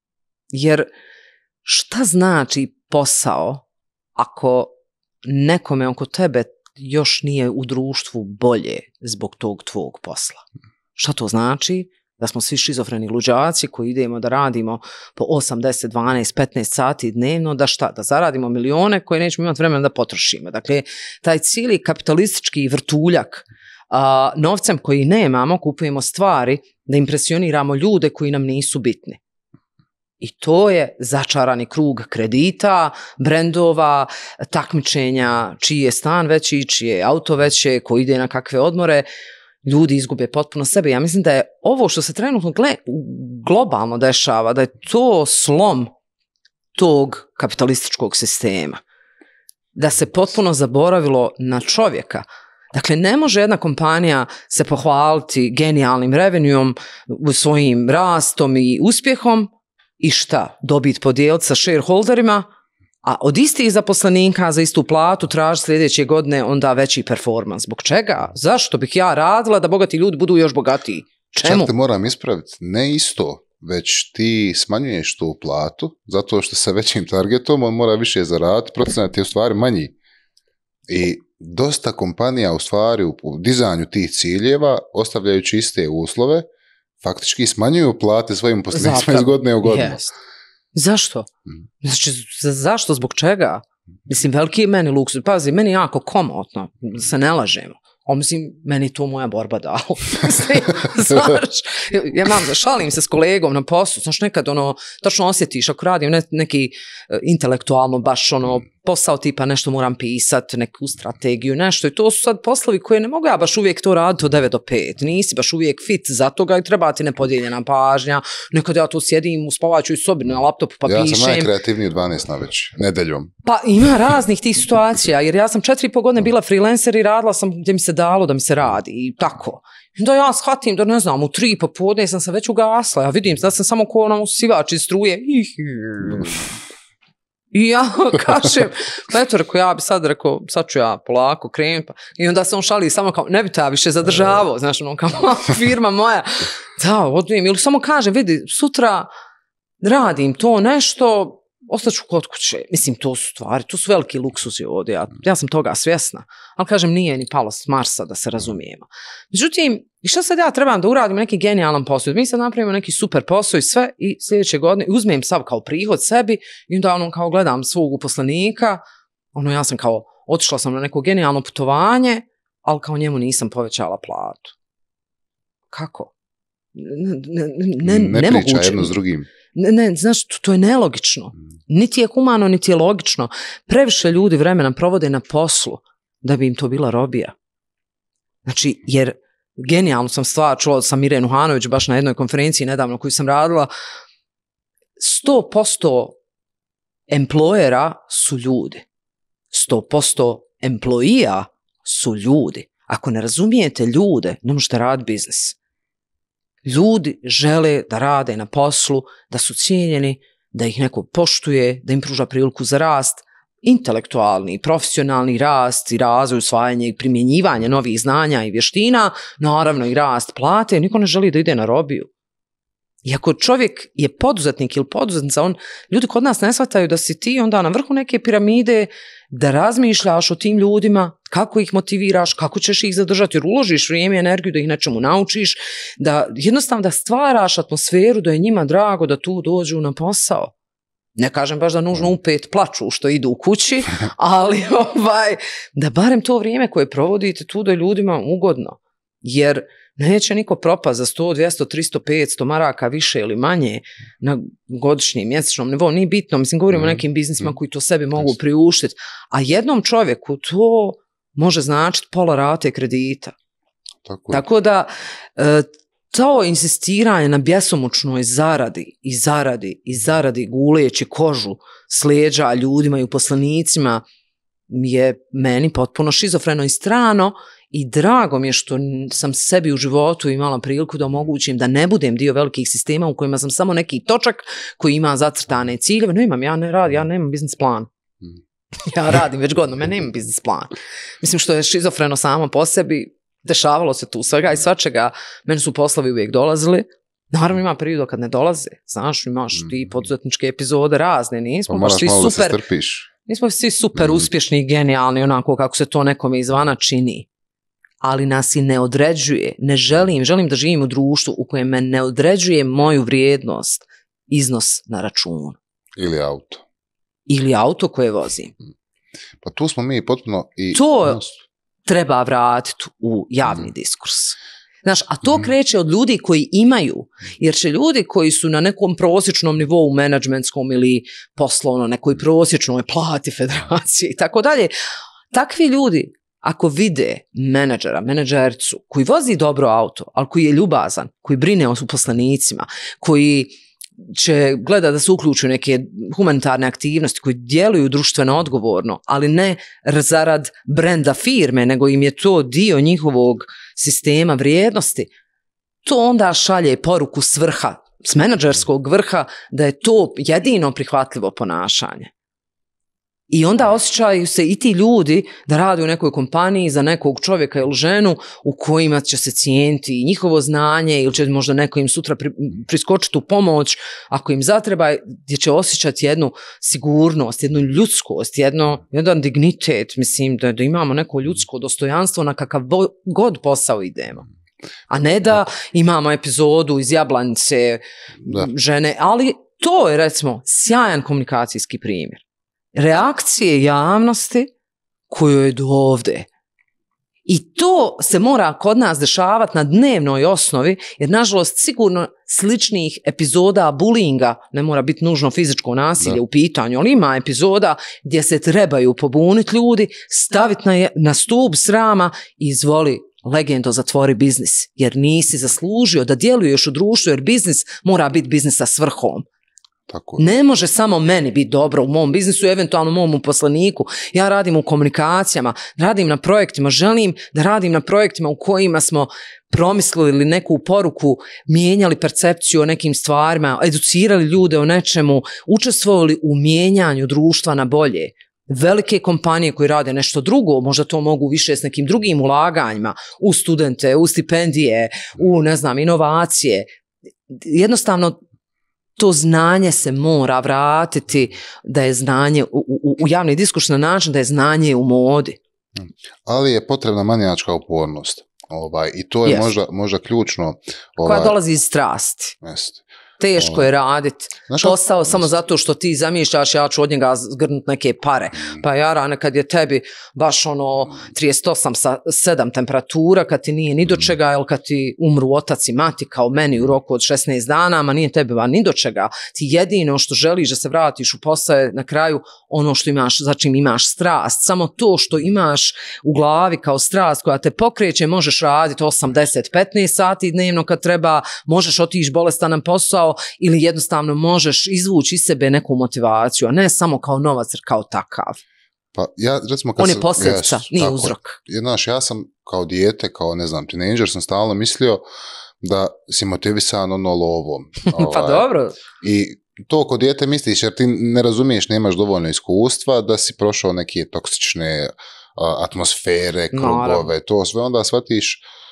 Jer šta znači posao ako nekome oko tebe još nije u društvu bolje zbog tog tvog posla? Šta to znači? Da smo svi šizofreni luđaci koji idemo da radimo po osam, deset, dvanaest, petnaest sati dnevno, da šta? Da zaradimo milione koje nećemo imati vremena da potrošimo. Dakle, taj cijeli kapitalistički vrtuljak a, novcem koji nemamo, kupujemo stvari da impresioniramo ljude koji nam nisu bitni. I to je začarani krug kredita, brendova, takmičenja, čiji je stan veći, čiji je auto veće, ko ide na kakve odmore. Ljudi izgube potpuno sebe. Ja mislim da je ovo što se trenutno gle, globalno dešava, da je to slom tog kapitalističkog sistema. Da se potpuno zaboravilo na čovjeka. Dakle, ne može jedna kompanija se pohvaliti genijalnim revenijom, svojim rastom i uspjehom i šta? Dobit podijeliti sa shareholderima, a od istih zaposlenika za istu platu traži sljedeće godine onda veći performans. Zbog čega? Zašto bih ja radila da bogati ljudi budu još bogatiji? Čemu? Čak te moram ispraviti, ne isto, već ti smanjuješ tu platu, zato što sa većim targetom on mora više zaraditi, procenat je u stvari manji. I dosta kompanija u stvari u dizanju tih ciljeva, ostavljajući iste uslove, faktički smanjuju plate svojim poslenicima iz godine u godinu. Yes. Zašto? Znači, za, zašto? Zbog čega? Mislim, veliki je meni luksuz. Pazi, meni jako komotno, se ne lažemo. O, mislim, meni to moja borba dala. Znaš, ja mam, šalim se s kolegom na poslu, znaš, nekad ono, tačno osjetiš, ako radim ne, neki uh, intelektualno, baš ono, posao tipa nešto moram pisati, neku strategiju, nešto, i to su sad poslovi koje ne mogu ja baš uvijek to raditi od devet do pet, nisi baš uvijek fit za toga i treba ti nepodijeljena pažnja, nekad ja tu sjedim u spavačoj sobi na laptopu pa ja pišem. Ja sam najkreativniji u dvanaest na već, nedeljom. Pa ima raznih tih situacija, jer ja sam četiri i pol godine bila freelancer i radila sam gdje mi se dalo da mi se radi i tako. I da ja shvatim da ne znam, u tri popodne sam se već ugasla, ja vidim da sam samo ko ono sivač iz struje. I ja kažem, pa eto, rekao, ja bi sad rekao, sad ću ja polako krenuti, pa. I onda se on šali samo kao, ne bi ta više zadržavao, znaš, ono, kao firma moja, da, odvijem, ili samo kažem, vidi, sutra radim to nešto, ostaću kod kuće, mislim, to su stvari, to su veliki luksuzi ovdje, ja, ja sam toga svjesna, ali kažem, nije ni palo s Marsa, da se razumijemo. Međutim, i šta sad ja trebam da uradim neki genijalan posao, mi sad napravimo neki super posao i sve, i sljedeće godine uzmem sav kao prihod sebi, i onda ono kao gledam svog uposlenika, ono ja sam kao, otišla sam na neko genijalno putovanje, ali kao njemu nisam povećala platu. Kako? Ne, ne, ne, ne ne priča jedno s drugim. Ne, ne, znaš, to, to je nelogično. Niti je humano, niti je logično. Previše ljudi vremena provode na poslu da bi im to bila robija. Znači, jer genijalno sam stvar čula sam Mirenu Hanović baš na jednoj konferenciji nedavno koju sam radila, sto posto employera su ljudi. sto posto employija su ljudi. Ako ne razumijete ljude, ne možete raditi biznis. Ljudi žele da rade na poslu, da su cijenjeni, da ih neko poštuje, da im pruža priliku za rast, intelektualni, profesionalni rast i razvoj, usvajanje i primjenjivanje novih znanja i vještina, naravno i rast plate, niko ne želi da ide na robiju. I ako čovjek je poduzetnik ili poduzetnica, on, ljudi kod nas ne shvataju da si ti onda na vrhu neke piramide, da razmišljaš o tim ljudima, kako ih motiviraš, kako ćeš ih zadržati, jer uložiš vrijeme i energiju da ih nečemu naučiš, da jednostavno da stvaraš atmosferu da je njima drago da tu dođu na posao. Ne kažem baš da nužno upet plaču što idu u kući, ali ovaj, da barem to vrijeme koje provodite tu da je ljudima ugodno. Jer neće niko propast za sto, dvjesto, tristo, petsto maraka više ili manje na godišnjem, mjesečnom nivou. Nije bitno, mislim, govorimo mm. o nekim biznisima mm. koji to sebi mogu priuštiti. A jednom čovjeku to može značiti pola rate kredita. Tako, Tako da e, to insistiranje na bjesomučnoj zaradi i zaradi i zaradi guleći kožu s leđa ljudima i uposlenicima je meni potpuno šizofreno i strano i drago mi je što sam sebi u životu imala priliku da omogućim da ne budem dio velikih sistema u kojima sam samo neki točak koji ima zacrtane ciljeve. No imam, ja ne radim, ja nemam biznis plan. Ja radim već godinu, meni nemam biznis plan. Mislim što je šizofreno samo po sebi, dešavalo se tu svega i svačega, meni su poslovi uvijek dolazili. Naravno ima perioda kad ne dolaze, znaš, imaš ti poduzetničke epizode razne, nismo pa baš svi malo super, da se strpiš. nismo svi super uspješni i genijalni onako kako se to nekome izvana čini, ali nas i ne određuje, ne želim, želim da živim u društvu u kojem me ne određuje moju vrijednost, iznos na računu. Ili auto. Ili auto koje vozim. Pa tu smo mi potpuno i... To treba vratiti u javni diskurs. Znaš, a to kreće od ljudi koji imaju, jer će ljudi koji su na nekom prosječnom nivou menadžmentskom ili poslovno, nekoj prosječnoj plati federacije i tako dalje, takvi ljudi, ako vide menadžera, menadžercu, koji vozi dobro auto, ali koji je ljubazan, koji brine o uposlenicima, koji će gleda da se uključuju u neke humanitarne aktivnosti, koji djeluju društveno odgovorno, ali ne zarad brenda firme, nego im je to dio njihovog sistema vrijednosti, to onda šalje poruku s vrha, s menadžerskog vrha, da je to jedino prihvatljivo ponašanje. I onda osjećaju se i ti ljudi da rade u nekoj kompaniji za nekog čovjeka ili ženu u kojima će se cijeniti njihovo znanje ili će možda neko im sutra pri, priskočiti u pomoć ako im zatreba, gdje će osjećati jednu sigurnost, jednu ljudskost, jedno, jedan dignitet, mislim da, da imamo neko ljudsko dostojanstvo na kakav god posao idemo. A ne da imamo epizodu iz Jablanice da. žene, ali to je recimo sjajan komunikacijski primjer. Reakcije javnosti koju je do ovdje. I to se mora kod nas dešavati na dnevnoj osnovi, jer nažalost sigurno sličnih epizoda bulinga, ne mora biti nužno fizičko nasilje da. u pitanju, ali ima epizoda gdje se trebaju pobuniti ljudi, staviti na, na stup srama i izvoli legendo zatvori biznis, jer nisi zaslužio da djeluješ u društvu, jer biznis mora biti biznis sa svrhom. Tako. Ne može samo meni biti dobro u mom biznisu, eventualno mom uposleniku. Ja radim u komunikacijama, radim na projektima, želim da radim na projektima u kojima smo promislili neku poruku, mijenjali percepciju o nekim stvarima, educirali ljude o nečemu, učestvovali u mijenjanju društva na bolje. Velike kompanije koje rade nešto drugo, možda to mogu više s nekim drugim ulaganjima, u studente, u stipendije, u, ne znam, inovacije. Jednostavno, to znanje se mora vratiti, da je znanje u, u, u javni diskurs na način da je znanje u modi. Ali je potrebna manijačka upornost. Ovaj, I to je yes. možda, možda ključno. Ovaj, koja dolazi iz strasti. Jest. Teško ovaj. je raditi. Posao samo zato što ti zamišljaš, ja ću od njega zgrnuti neke pare. Pa jara, nekad je tebi baš ono trideset osam sa sedam temperatura, kad ti nije ni do čega, ili kad ti umru otac i mati kao meni u roku od šesnaest dana, ma nije tebi ba ni do čega. Ti jedino što želiš da se vratiš u posao je na kraju ono što imaš, za čim imaš strast. Samo to što imaš u glavi kao strast koja te pokreće, možeš raditi osam, deset, petnaest sati dnevno kad treba, možeš otići bolestan na posao ili jednostavno možeš izvući iz sebe neku motivaciju, a ne samo kao novac kao takav. Pa ja, recimo, kad On je sam, posljedica, yes, nije tako, uzrok. Znaš, ja sam kao dijete, kao ne znam, tinejdžer sam stalno mislio da si motivisan ono lovom. Pa ovaj, dobro. I to kod dijete misliš, jer ti ne razumiješ, nemaš dovoljno iskustva da si prošao neke toksične uh, atmosfere, krugove, to sve onda shvatiš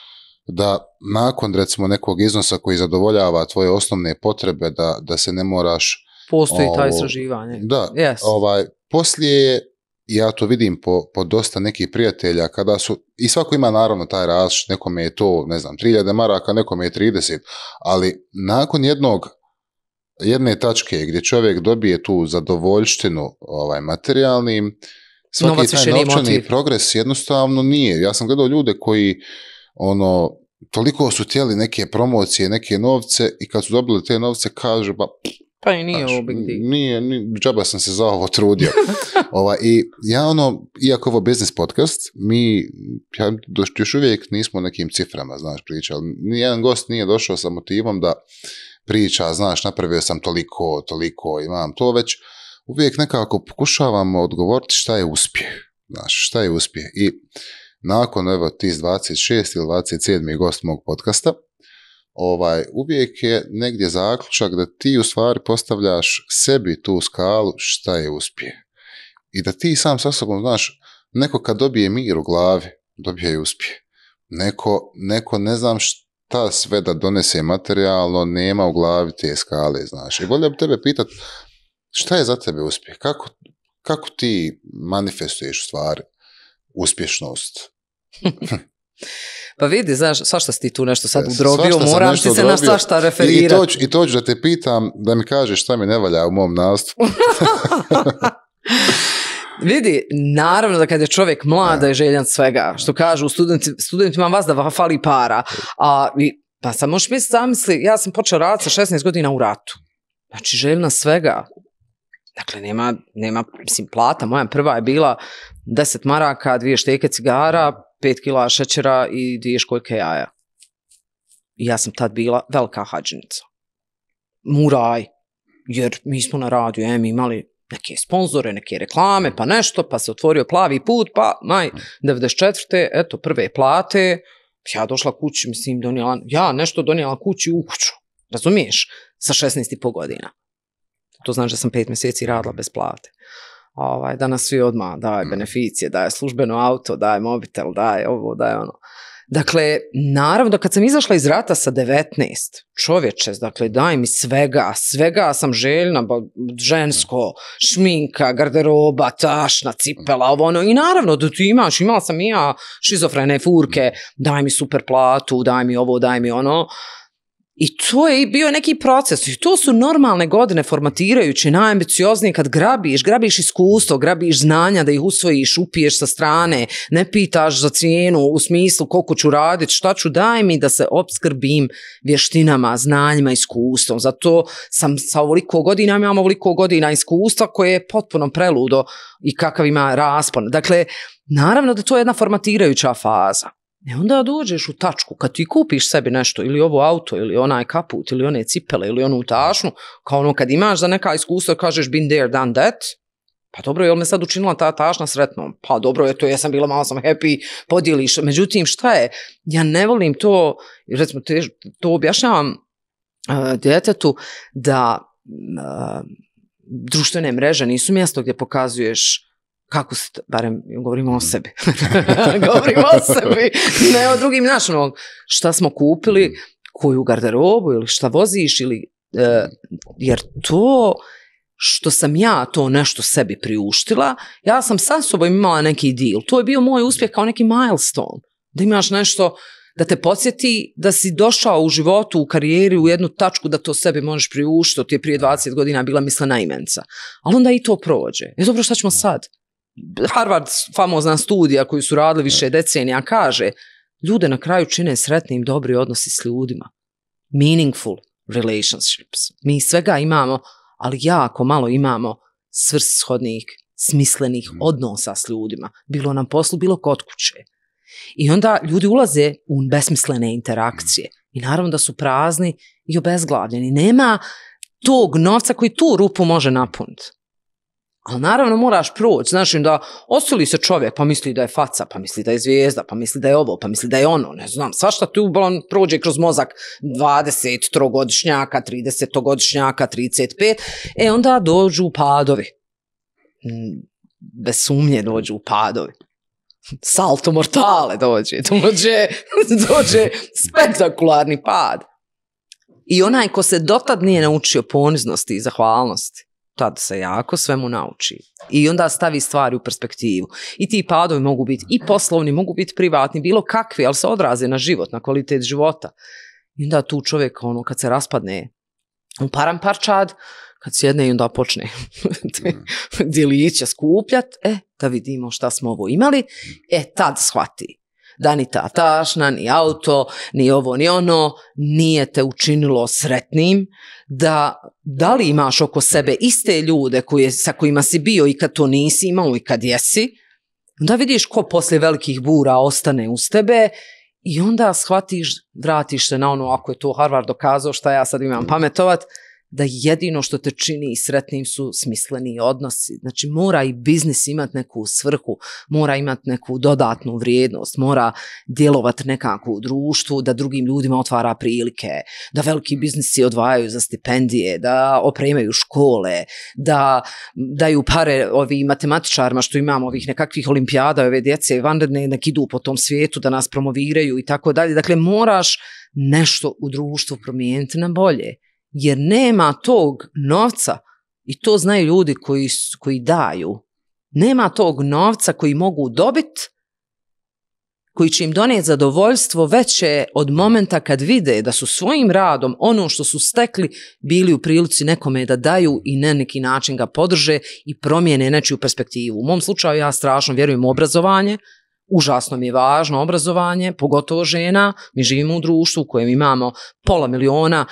da nakon recimo nekog iznosa koji zadovoljava tvoje osnovne potrebe, da, da se ne moraš... Postoji ovo, taj istraživanje. Da, yes. ovaj, poslije ja to vidim po, po dosta nekih prijatelja, kada su, i svako ima naravno taj različit, nekome je to, ne znam, tri hiljade maraka, nekome je trideset, ali nakon jednog, jedne tačke gdje čovjek dobije tu zadovoljštinu ovaj, materijalnim, svaki Novac taj novčani progres jednostavno nije. Ja sam gledao ljude koji, ono, toliko su htjeli neke promocije, neke novce i kad su dobili te novce, kažu, ba, pa i nije ovo big deal. Nije, nije, džaba sam se za ovo trudio. Ova, I ja ono, iako ovo business podcast, mi ja, još uvijek nismo nekim ciframa, znaš, pričali. Nijedan gost nije došao sa motivom da priča, znaš, napravio sam toliko, toliko, imam to, već uvijek nekako pokušavamo odgovoriti šta je uspjeh. Znaš, šta je uspjeh. I nakon, evo, ti dvadeset šesti ili dvadeset sedmi gost mog podcasta, ovaj, uvijek je negdje zaključak da ti u stvari postavljaš sebi tu skalu šta je uspjeh. I da ti sam sa sobom, znaš, neko kad dobije mir u glavi, dobije i uspjeh. Neko, neko ne znam šta sve da donese materijalno, nema u glavi te skale, znaš. I volio bi tebe pitat, šta je za tebe uspjeh? Kako, kako ti manifestuješ u stvari uspješnost? Pa vidi, znaš, svašta si ti tu nešto sad udrobio, moram ti se na svašta referirati. I, i to ću da te pitam, da mi kažeš šta mi ne valja u mom nastupu. Vidi, naravno da kad je čovjek mlad da je željan svega, što kažu studenti, studentima vas da fali para, a pa sad možeš mi zamisli, ja sam počela raditi sa šesnaest godina u ratu, znači željna svega, dakle nema, nema, mislim, plata moja prva je bila deset maraka, dvije šteke cigara, pet kila šećera i dvije školjke jaja. I ja sam tad bila velika hađenica. Muraj, jer mi smo na radiju em imali neke sponzore, neke reklame, pa nešto, pa se otvorio plavi put, pa maj, devedeset četvrte eto, prve plate, ja došla kući, mislim, donijela, ja nešto donijela kući u kuću, razumiješ, sa šesnaest i po godina. To znači da sam pet mjeseci radila bez plate. Ovaj, danas svi odmah daje beneficije, daje službeno auto, daje mobitel, daje ovo, daje ono. Dakle, naravno da kad sam izašla iz rata sa devetnaest, čovječe, dakle, daj mi svega, svega sam željna, žensko, šminka, garderoba, tašna, cipela, ovo ono, i naravno da ti imaš, imala sam i ja šizofrene furke, daj mi super platu, daj mi ovo, daj mi ono. I to je bio neki proces. I to su normalne godine formatirajući, najambicioznije kad grabiš, grabiš iskustvo, grabiš znanja da ih usvojiš, upiješ sa strane, ne pitaš za cijenu u smislu koliko ću raditi, šta ću, daj mi da se opskrbim vještinama, znanjima, iskustvom. Zato sam sa ovoliko godina, imam ovoliko godina iskustva koje je potpuno preludo i kakav ima raspon. Dakle, naravno da to je jedna formatirajuća faza. I onda dođeš u tačku, kad ti kupiš sebi nešto, ili ovo auto, ili onaj kaput, ili one cipele, ili onu tašnu, kao ono kad imaš za neka iskustva, kažeš been there, done that, pa dobro, je li me sad učinila ta tašna sretnom? Pa dobro je to, ja sam bila, malo sam happy, podijeliš. Međutim, šta je? Ja ne volim to, recimo, te, to objašnjavam uh, djetetu da uh, društvene mreže nisu mjesto gdje pokazuješ kako se, barem govorimo o sebi, govorimo o sebi, ne o drugim našom, šta smo kupili, koju garderobu ili šta voziš, ili, e, jer to što sam ja to nešto sebi priuštila, ja sam sa sobom imala neki deal, to je bio moj uspjeh kao neki milestone, da imaš nešto da te podsjeti da si došao u životu, u karijeri, u jednu tačku da to sebi možeš priuštiti, to ti je prije dvadeset godina bila mislena imenca, ali onda i to prođe. E dobro, šta ćemo sad? Harvard, famozna studija koju su radili više decenija, kaže, ljude na kraju čine sretnim dobri odnosi s ljudima. Meaningful relationships. Mi svega imamo, ali jako malo imamo svrsishodnih, smislenih odnosa s ljudima. Bilo nam poslu, bilo kod kuće. I onda ljudi ulaze u besmislene interakcije. I naravno da su prazni i obezglavljeni. Nema tog novca koji tu rupu može napuniti. Ali naravno moraš proći, znači da osili se čovjek, pa misli da je faca, pa misli da je zvijezda, pa misli da je ovo, pa misli da je ono, ne znam, svašta tu balon prođe kroz mozak dvadesetogodišnjaka, tridesetogodišnjaka, trideset pet, e onda dođu padovi. Bez sumnje dođu padovi. salto mortale dođe, dođe, dođe spektakularni pad. I onaj ko se dotad nije naučio poniznosti i zahvalnosti, tad se jako svemu nauči. I onda stavi stvari u perspektivu. I ti padovi mogu biti i poslovni, mogu biti privatni, bilo kakvi, ali se odraze na život, na kvalitet života. I onda tu čovjek, ono, kad se raspadne u paramparčad, kad sjedne i onda počne djelića skupljat, e, da vidimo šta smo ovo imali, e, tad shvati da ni ta tašna, ni auto, ni ovo, ni ono, nije te učinilo sretnim, da, da li imaš oko sebe iste ljude koje, sa kojima si bio i kad to nisi imao i kad jesi, onda vidiš ko poslije velikih bura ostane uz tebe i onda shvatiš, vratiš se na ono, ako je to Harvard dokazao, šta ja sad imam pametovat, da jedino što te čini sretnim su smisleni odnosi. Znači mora i biznis imati neku svrhu, mora imati neku dodatnu vrijednost, mora djelovati nekako u društvu, da drugim ljudima otvara prilike, da veliki biznisi odvajaju za stipendije, da opremaju škole, da daju pare ovim matematičarima što imamo ovih nekakvih olimpijada, ove djece vanredne, nek idu po tom svijetu da nas promoviraju i tako dalje. Dakle, moraš nešto u društvu promijeniti na bolje. Jer nema tog novca, i to znaju ljudi koji, koji daju, nema tog novca koji mogu dobiti, koji će im donijeti zadovoljstvo veće od momenta kad vide da su svojim radom ono što su stekli bili u prilici nekome da daju i na neki način ga podrže i promijene nečiju perspektivu. U mom slučaju ja strašno vjerujem u obrazovanje, užasno mi je važno obrazovanje, pogotovo žena, mi živimo u društvu u kojem imamo pola miliona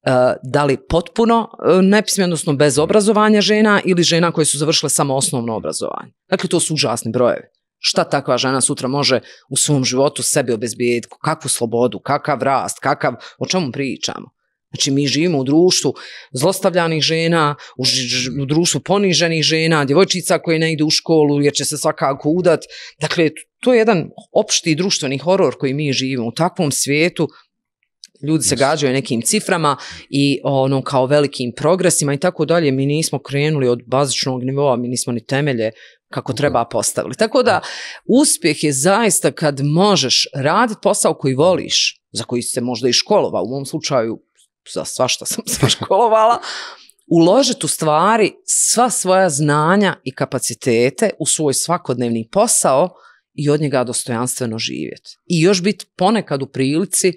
da li potpuno nepismeno, odnosno bez obrazovanja žena ili žena koje su završile samo osnovno obrazovanje. Dakle, to su užasni brojevi. Šta takva žena sutra može u svom životu sebi obezbijediti, kakvu slobodu, kakav rast, kakav, o čemu pričamo? Znači, mi živimo u društvu zlostavljanih žena, u, ž, u društvu poniženih žena, djevojčica koje ne idu u školu jer će se svakako udat. Dakle, to je jedan opšti društveni horor koji mi živimo u takvom svijetu. Ljudi se gađaju nekim ciframa i ono kao velikim progresima i tako dalje. Mi nismo krenuli od bazičnog nivoa, mi nismo ni temelje kako treba postavili. Tako da uspjeh je zaista kad možeš raditi posao koji voliš, za koji se možda i školovao, u mom slučaju za svašta sam se školovala, uložiti u stvari sva svoja znanja i kapacitete u svoj svakodnevni posao i od njega dostojanstveno živjeti. I još biti ponekad u prilici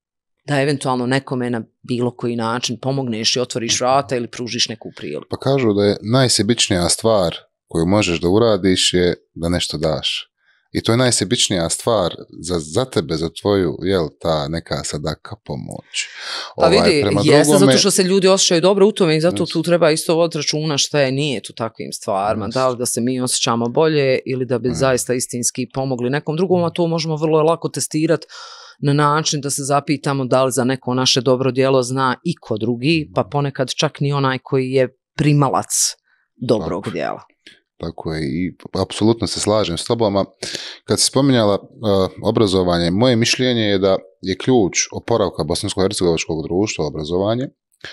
da eventualno nekome na bilo koji način pomogneš i otvoriš vrata ili pružiš neku priliku. Pa kažu da je najsebičnija stvar koju možeš da uradiš je da nešto daš. I to je najsebičnija stvar za, za tebe, za tvoju, jel, ta neka sadaka pomoć. Pa ovaj, vidi, jeste drugome... zato što se ljudi osjećaju dobro u tome i zato tu treba isto voditi računa šta je nije tu takvim stvarima. Da li da se mi osjećamo bolje ili da bi mm. zaista istinski pomogli nekom drugom, a to možemo vrlo lako testirati na način da se zapitamo da li za neko naše dobro djelo zna i ko drugi, pa ponekad čak ni onaj koji je primalac dobrog tako, djela. Tako je i apsolutno se slažem s tobom. Kad si spominjala uh, obrazovanje, moje mišljenje je da je ključ oporavka bosansko-hercegovačkog društva obrazovanje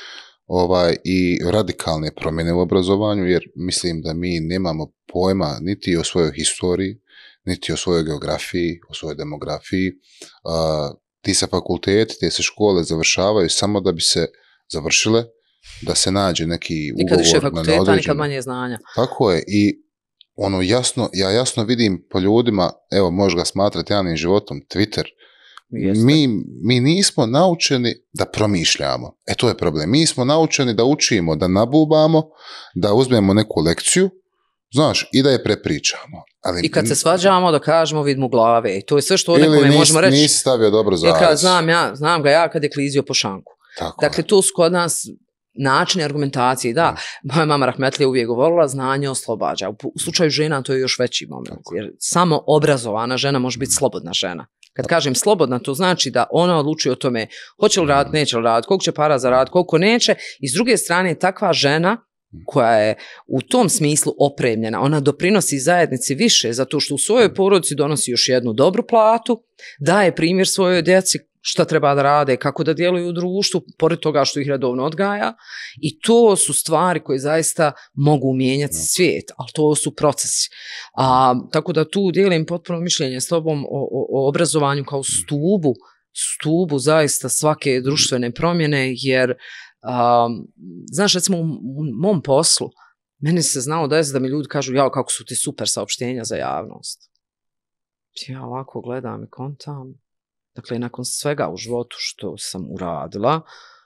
ovaj, i radikalne promjene u obrazovanju, jer mislim da mi nemamo pojma niti o svojoj historiji, niti o svojoj geografiji, o svojoj demografiji. Uh, ti se fakulteti, te se škole završavaju samo da bi se završile, da se nađe neki ugovor na neodređeno. Nikad više fakulteta, nikad manje znanja. Tako je i ono jasno, ja jasno vidim po ljudima, evo možeš ga smatrati javnim životom, Twitter, mi, mi nismo naučeni da promišljamo. E to je problem. Mi smo naučeni da učimo, da nabubamo, da uzmemo neku lekciju, znaš, i da je prepričamo. Ali, I kad se svađamo da kažemo vidimo glave. I to je sve što nekome možemo reći. Ili nisi stavio dobro zarez. Ja znam, ja, znam ga ja kad je klizio po šanku. Tako dakle, je. to su kod nas načini argumentacije. Da, moja mama Rahmetlija uvijek govorila, znanje oslobađa. U slučaju žena to je još veći moment. Jer samo obrazovana žena može biti slobodna žena. Kad kažem slobodna, to znači da ona odlučuje o tome hoće li raditi, neće li raditi, koliko će para zaraditi, koliko neće. I s druge strane, takva žena koja je u tom smislu opremljena, ona doprinosi zajednici više zato što u svojoj porodici donosi još jednu dobru platu, daje primjer svojoj djeci šta treba da rade, kako da djeluju u društvu, pored toga što ih redovno odgaja, i to su stvari koje zaista mogu mijenjati svijet, ali to su procesi. A, tako da tu dijelim potpuno mišljenje s tobom o, o, o obrazovanju kao stubu, stubu zaista svake društvene promjene, jer Um, znaš, recimo u mom poslu meni se znalo desiti da mi ljudi kažu jao kako su ti super saopštenja za javnost. Ja ovako gledam i kontam, dakle nakon svega u životu što sam uradila,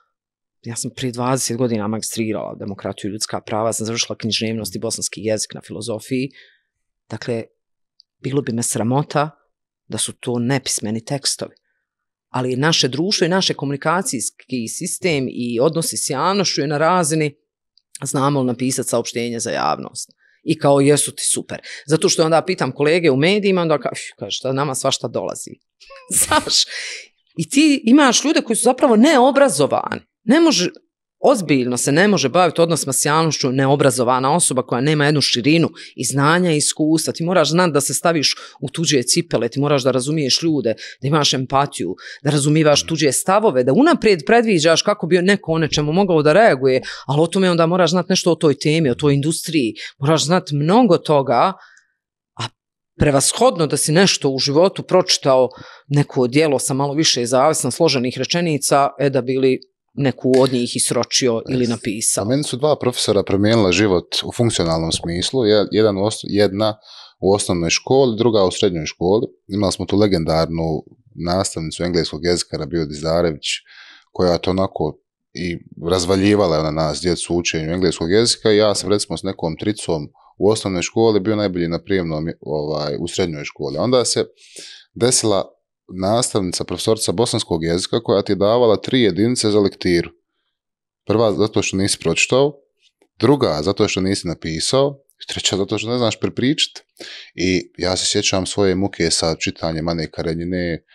ja sam prije dvadeset godina magistrirala demokratiju i ljudska prava, sam završila književnost i bosanski jezik na filozofiji, dakle bilo bi me sramota da su to nepismeni tekstovi. Ali naše društvo i naše komunikacijski sistem i odnosi s javnošću je na razini, znamo li napisati saopštenje za javnost. I kao jesu ti super. Zato što onda pitam kolege u medijima, onda kaže da nama svašta dolazi. Znaš, i ti imaš ljude koji su zapravo neobrazovani. Ne može, ozbiljno se ne može baviti odnosima s javnošću neobrazovana osoba koja nema jednu širinu i znanja i iskustva. Ti moraš znati da se staviš u tuđe cipele, ti moraš da razumiješ ljude, da imaš empatiju, da razumivaš tuđe stavove, da unaprijed predviđaš kako bi neko o nečemu mogao da reaguje, ali o tome onda moraš znati nešto o toj temi, o toj industriji, moraš znati mnogo toga, a prevashodno da si nešto u životu pročitao, neko djelo sa malo više zavisno složenih rečenica, e da bili neku od njih isročio ili napisao. A meni su dva profesora promijenila život u funkcionalnom smislu. Jedan, jedna u osnovnoj školi, druga u srednjoj školi. Imali smo tu legendarnu nastavnicu engleskog jezika Rabiju Dizdarević, koja to onako i razvaljivala na nas djecu u učenju engleskog jezika. I ja sam recimo s nekom tricom u osnovnoj školi bio najbolji na prijemnom ovaj, u srednjoj školi. Onda se desila nastavnica, profesorica bosanskog jezika koja ti je davala tri jedinice za lektiru. Prva zato što nisi pročitao, druga zato što nisi napisao, treća zato što ne znaš prepričati. I ja se sjećam svoje muke sa čitanjem Ane Karenjine,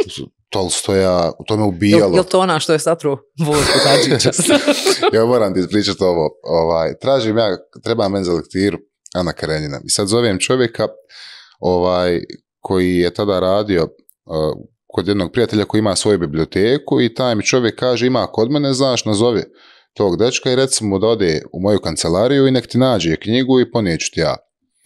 Tolstoja, to me ubijalo. Je li to ona što je satru Vojku Hadžića? Ja moram ti ispričati ovo. Ovaj, tražim ja, treba meni za lektiru Ana Karenjina. I sad zovem čovjeka ovaj, koji je tada radio uh, kod jednog prijatelja koji ima svoju biblioteku i taj mi čovjek kaže ima kod mene, znaš, nazovi tog dečka i recimo mu da ode u moju kancelariju i nek ti nađe knjigu i ponijeću ti ja.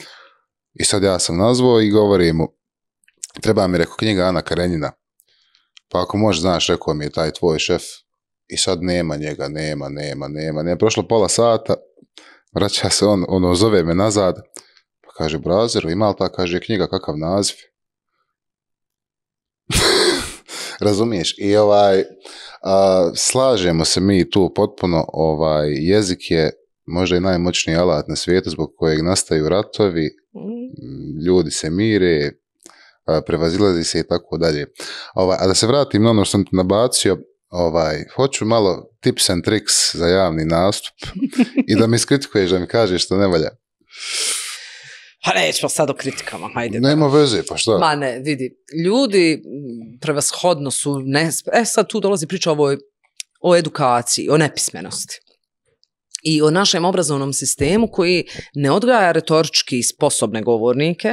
I sad ja sam nazvao i govorim mu, treba mi, rekao, knjiga Ana Karenjina. Pa ako možeš, znaš, rekao mi je taj tvoj šef. I sad nema njega, nema, nema, nema. Nije prošlo pola sata, vraća se on, ono, zove me nazad. Pa kaže, Brazeru, ima li ta, kaže, knjiga, kakav naziv? Razumiješ? I ovaj, a, slažemo se mi tu potpuno, ovaj, jezik je možda i najmoćniji alat na svijetu zbog kojeg nastaju ratovi, ljudi se mire, a, prevazilazi se i tako dalje. Ovaj, a da se vratim na ono što sam ti nabacio, ovaj, hoću malo tips and tricks za javni nastup i da mi iskritikuješ, da mi kažeš što ne valja. Pa nećemo sad o kritikama, hajde. Nema veze, pa šta? Ma ne, vidi, ljudi prevashodno su, ne, e sad tu dolazi priča o, ovoj, o edukaciji, o nepismenosti. I o našem obrazovnom sistemu koji ne odgaja retorički sposobne govornike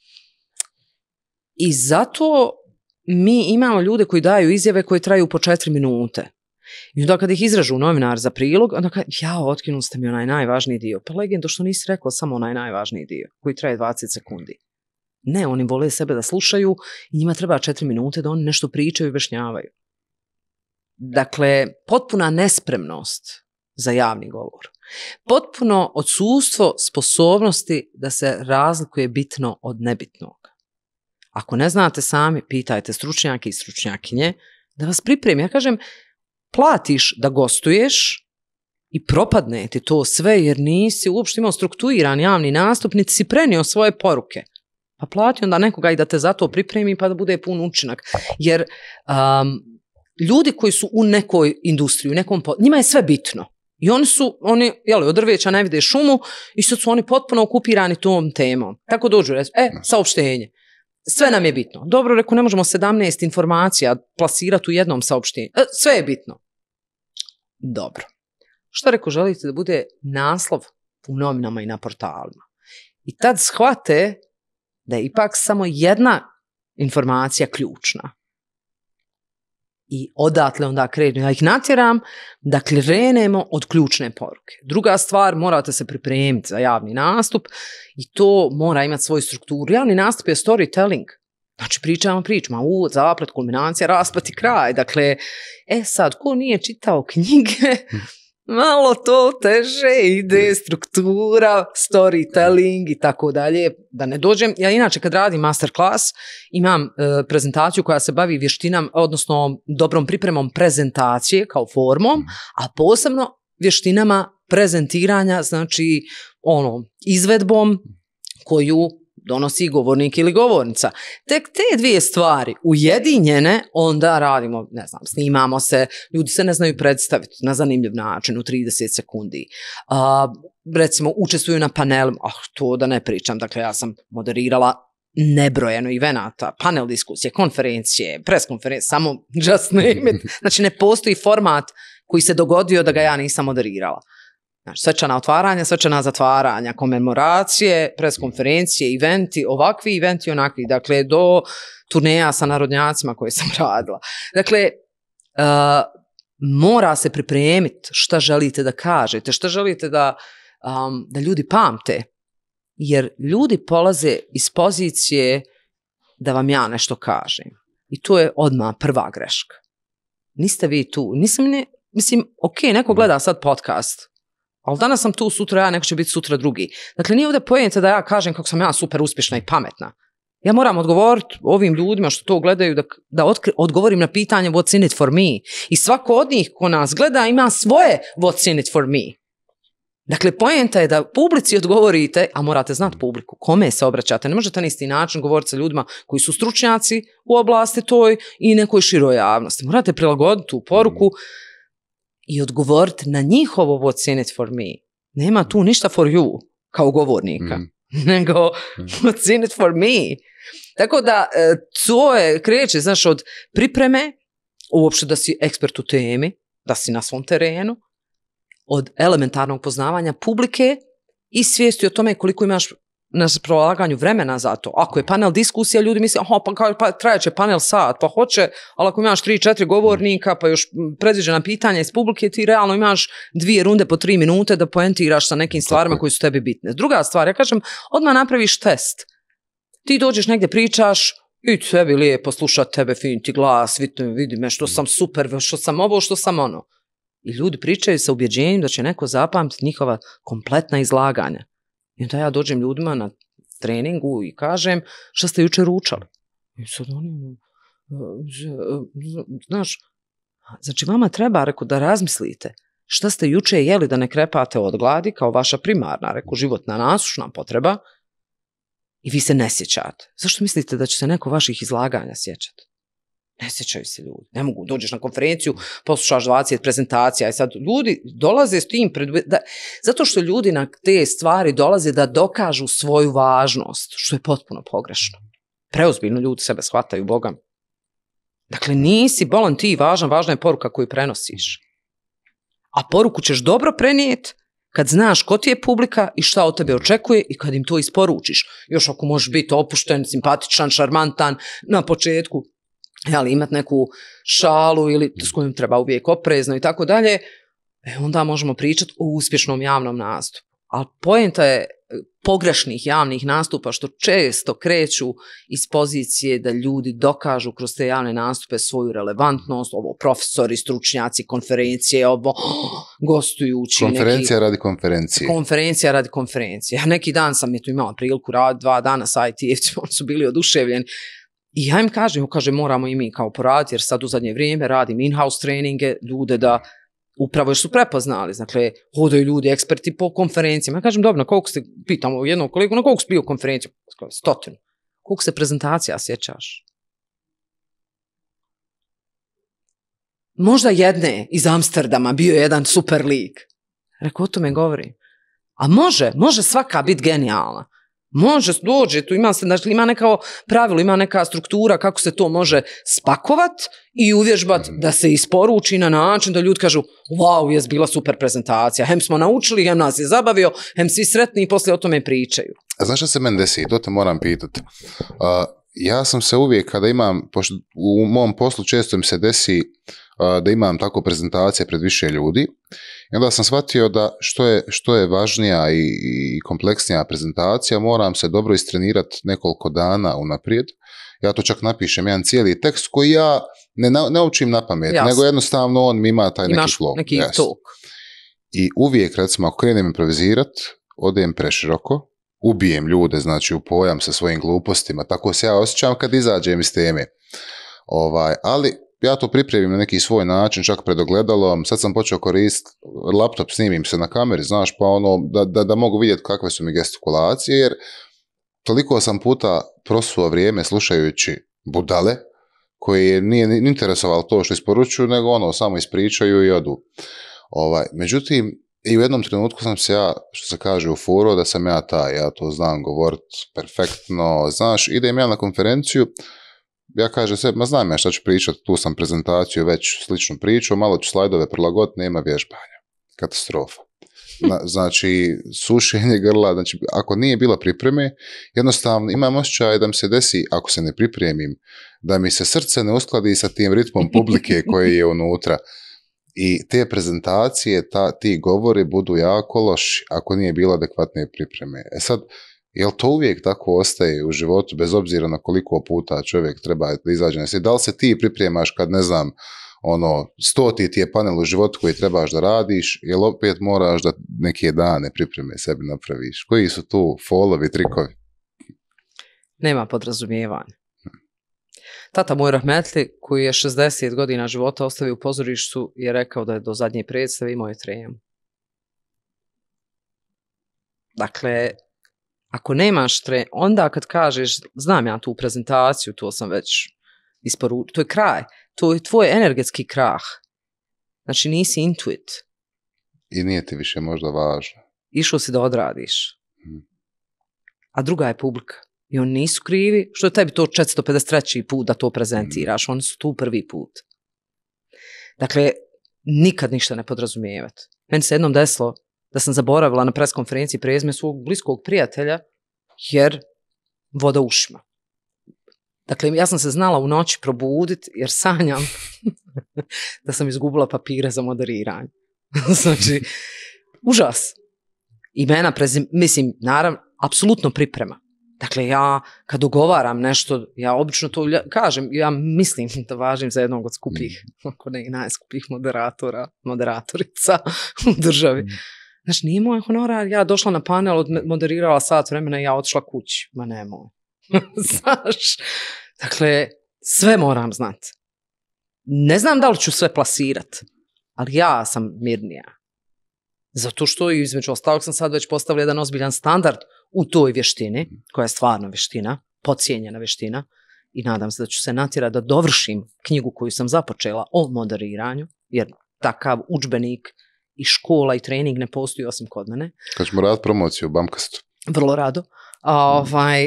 i zato mi imamo ljude koji daju izjave koje traju po četiri minute. I onda kad ih izražu novinar za prilog, onda kaže, ja, otkinuli ste mi onaj najvažniji dio. Pa legendo što nisi rekao samo onaj najvažniji dio, koji traje dvadeset sekundi. Ne, oni vole sebe da slušaju i njima treba četiri minute da oni nešto pričaju i objašnjavaju. Dakle, potpuna nespremnost za javni govor. Potpuno odsustvo sposobnosti da se razlikuje bitno od nebitnog. Ako ne znate sami, pitajte stručnjake i stručnjakinje da vas pripremi. Ja kažem, platiš da gostuješ i propadne ti to sve jer nisi uopšte imao strukturiran javni nastup, niti si prenio svoje poruke. Pa plati onda nekoga i da te za to pripremi pa da bude pun učinak. Jer um, ljudi koji su u nekoj industriji, u nekom, njima je sve bitno. I oni su, oni, jeli, od drveća ne vide šumu i sad su oni potpuno okupirani tom temom. Tako dođu, reći, e, saopštenje. Sve nam je bitno. Dobro, reku, ne možemo sedamnaest informacija plasirati u jednom saopštenju. E, sve je bitno. Dobro. Šta reko želite da bude naslov u novinama i na portalima? I tad shvate da je ipak samo jedna informacija ključna. I odatle onda krenu. Ja ih natjeram da krenemo od ključne poruke. Druga stvar, morate se pripremiti za javni nastup i to mora imati svoju strukturu. Javni nastup je storytelling. Znači pričamo pričama, uvod, zaplet, kulminacija, rasplet i kraj. Dakle, e sad, ko nije čitao knjige, malo to teže ide, struktura, storytelling i tako dalje. Da ne dođem, ja inače kad radim masterclass imam e, prezentaciju koja se bavi vještinama, odnosno dobrom pripremom prezentacije kao formom, a posebno vještinama prezentiranja, znači ono, izvedbom koju donosi govornik ili govornica. Tek te dvije stvari ujedinjene, onda radimo, ne znam, snimamo se, ljudi se ne znaju predstaviti na zanimljiv način u trideset sekundi. A, recimo, učestvuju na panelima, ah, to da ne pričam, dakle, ja sam moderirala nebrojeno evenata, panel diskusije, konferencije, pres konferencije, samo just name it. Znači, ne postoji format koji se dogodio da ga ja nisam moderirala. Znači, svečana otvaranja, svečana zatvaranja, komemoracije, preskonferencije, eventi, ovakvi eventi, onakvi, dakle, do turneja sa narodnjacima koje sam radila. Dakle, uh, mora se pripremiti šta želite da kažete, šta želite da, um, da ljudi pamte, jer ljudi polaze iz pozicije da vam ja nešto kažem. I to je odmah prva greška. Niste vi tu, nisam ne, mislim, ok, neko gleda sad podcast, ali danas sam tu, sutra ja, neko će biti sutra drugi. Dakle, nije ovdje poenta da ja kažem kako sam ja super uspješna i pametna. Ja moram odgovoriti ovim ljudima što to gledaju, da, da otkri, odgovorim na pitanje what's in it for me. I svako od njih ko nas gleda ima svoje what's in it for me. Dakle, poenta je da publici odgovorite, a morate znati publiku, kome se obraćate. Ne možete na isti način govoriti sa ljudima koji su stručnjaci u oblasti toj i nekoj široj javnosti. Morate prilagoditi tu poruku i odgovoriti na njihovo what's in it for me. Nema tu ništa for you kao govornika, mm. nego what's in it for me. Tako da to je, kreće, znaš, od pripreme, uopšte da si ekspert u temi, da si na svom terenu, od elementarnog poznavanja publike i svijesti o tome koliko imaš na prolaganju vremena za to. Ako je panel diskusija, ljudi misle, aha, pa, pa trajaće panel sat, pa hoće, ali ako imaš tri četiri govornika, pa još predviđena pitanja iz publike, ti realno imaš dvije runde po tri minute da poentiraš sa nekim stvarima koji su tebi bitne. Druga stvar, ja kažem, odmah napraviš test. Ti dođeš negdje, pričaš, i tebi lijepo slušati tebe, fin ti glas, vidi, vidi me što sam super, što sam ovo, što sam ono. I ljudi pričaju sa ubjeđenjem da će neko zapamtiti njihova kompletna izlaganja. I onda ja dođem ljudima na treningu i kažem, šta ste jučer ručali? I sad oni, znaš, znači vama treba, reku, da razmislite šta ste jučer jeli da ne krepate od gladi kao vaša primarna, reku, životna nasušna potreba i vi se ne sjećate. Zašto mislite da će se neko vaših izlaganja sjećati? Ne sjećaju se ljudi. Ne mogu, dođeš na konferenciju, poslušaš dvadeset prezentacija i sad ljudi dolaze s tim, pred... da... zato što ljudi na te stvari dolaze da dokažu svoju važnost, što je potpuno pogrešno. Preozbiljno ljudi sebe shvataju, Boga. Dakle, nisi bolan ti važan, važna je poruka koju prenosiš. A poruku ćeš dobro prenijeti kad znaš ko ti je publika i šta od tebe očekuje i kad im to isporučiš. Još ako možeš biti opušten, simpatičan, šarmantan na početku, ali imati neku šalu ili s kojom treba uvijek oprezno i tako dalje, e, onda možemo pričati o uspješnom javnom nastupu. Ali poenta je pogrešnih javnih nastupa što često kreću iz pozicije da ljudi dokažu kroz te javne nastupe svoju relevantnost, ovo profesori, stručnjaci, konferencije, ovo oh, gostujući. Konferencija neki, radi konferencije. Konferencija radi konferencije. Neki dan sam je tu imala priliku raditi, dva dana sa I T-evcima, oni su bili oduševljeni. I ja im kažem, kažem, moramo i mi kao poraditi, jer sad u zadnje vrijeme radim in-house treninge, ljude da upravo još su prepoznali, dakle, hodaju ljudi, eksperti po konferencijama. Ja kažem, dobro, na koliko ste, pitamo jednog kolegu, na koliko ste bio konferenciju? Stotinu. Koliko se prezentacija sjećaš? Možda jedne iz Amsterdama bio je jedan super lik. Rekao, o tome govorim. A može, može svaka biti genijalna. Može, dođe, tu ima, znači, ima neka pravilo, ima neka struktura kako se to može spakovat i uvježbat da se isporuči na način da ljudi kažu wow, je bila super prezentacija, hem smo naučili, hem nas je zabavio, hem svi sretni i poslije o tome pričaju. A znaš šta se meni desi? To te moram pitati. Uh, ja sam se uvijek, kada imam, pošto u mom poslu često mi se desi uh, da imam tako prezentacije pred više ljudi, i onda sam shvatio da što je, što je važnija i, i kompleksnija prezentacija, moram se dobro istrenirati nekoliko dana unaprijed. Ja to čak napišem jedan cijeli tekst koji ja ne, na, ne učim na pamet, Jasne. nego jednostavno on mi ima taj Imaš neki flow. neki yes. talk. I uvijek, recimo, ako krenem improvizirat, odem preširoko, ubijem ljude, znači upojam sa svojim glupostima, tako se ja osjećam kad izađem iz teme. Ovaj, ali ja to pripremim na neki svoj način, čak pred ogledalom, sad sam počeo koristiti laptop, snimim se na kameri, znaš, pa ono, da, da, da mogu vidjeti kakve su mi gestikulacije, jer toliko sam puta prosuo vrijeme slušajući budale, koji je nije interesovalo to što isporučuju, nego ono, samo ispričaju i odu. Ovaj, međutim, i u jednom trenutku sam se ja, što se kaže, ufuro da sam ja taj, ja to znam govorit perfektno, znaš, idem ja na konferenciju, ja kažem sve, ma znam ja šta ću pričati, tu sam prezentaciju već sličnu priču, malo ću slajdove prilagoditi, nema vježbanja. Katastrofa. Na, znači, sušenje grla, znači, ako nije bila pripreme, jednostavno imam osjećaj da mi se desi, ako se ne pripremim, da mi se srce ne uskladi sa tim ritmom publike koji je unutra. I te prezentacije, ta, ti govori budu jako loši, ako nije bilo adekvatne pripreme. E sad, jel to uvijek tako ostaje u životu, bez obzira na koliko puta čovjek treba da izađe na svijet? Da li se ti pripremaš kad, ne znam, ono, stoti ti je panel u životu koji trebaš da radiš, jel opet moraš da neke dane pripreme sebi napraviš? Koji su tu folovi, trikovi? Nema podrazumijevanja. Tata moj rahmetli, koji je šezdeset godina života ostavio u pozorištu, je rekao da je do zadnje predstave imao je tremu. Dakle, ako nemaš tremu, onda kad kažeš, znam ja tu prezentaciju, to sam već isporučio, to je kraj, to je tvoj energetski krah. Znači nisi intuit. I nije ti više možda važno. Išao si da odradiš. A druga je publika. I oni nisu krivi, što je tebi to četiristo pedeset treći put da to prezentiraš, oni su tu prvi put. Dakle, nikad ništa ne podrazumijevati. Meni se jednom desilo da sam zaboravila na pres konferenciji prezime svog bliskog prijatelja, jer voda ušima. Dakle, ja sam se znala u noći probuditi, jer sanjam da sam izgubila papire za moderiranje. Znači, užas. Imena, prezime, mislim, naravno, apsolutno priprema. Dakle, ja kad dogovaram nešto, ja obično to kažem, ja mislim da važim za jednog od skupljih, ako ne i najskupljih moderatora, moderatorica u državi. Znači, nije moj honorar, ja došla na panel, moderirala sat vremena i ja otišla kući. Ma nemoj. Znaš, dakle, sve moram znati. Ne znam da li ću sve plasirat, ali ja sam mirnija. Zato što između ostalog sam sad već postavila jedan ozbiljan standard u toj vještini, koja je stvarno vještina, podcijenjena vještina, i nadam se da ću se natjerati da dovršim knjigu koju sam započela o moderiranju, jer takav udžbenik i škola i trening ne postoji osim kod mene. Kad ćemo raditi promociju u Bamkastu. Vrlo rado. A, ovaj,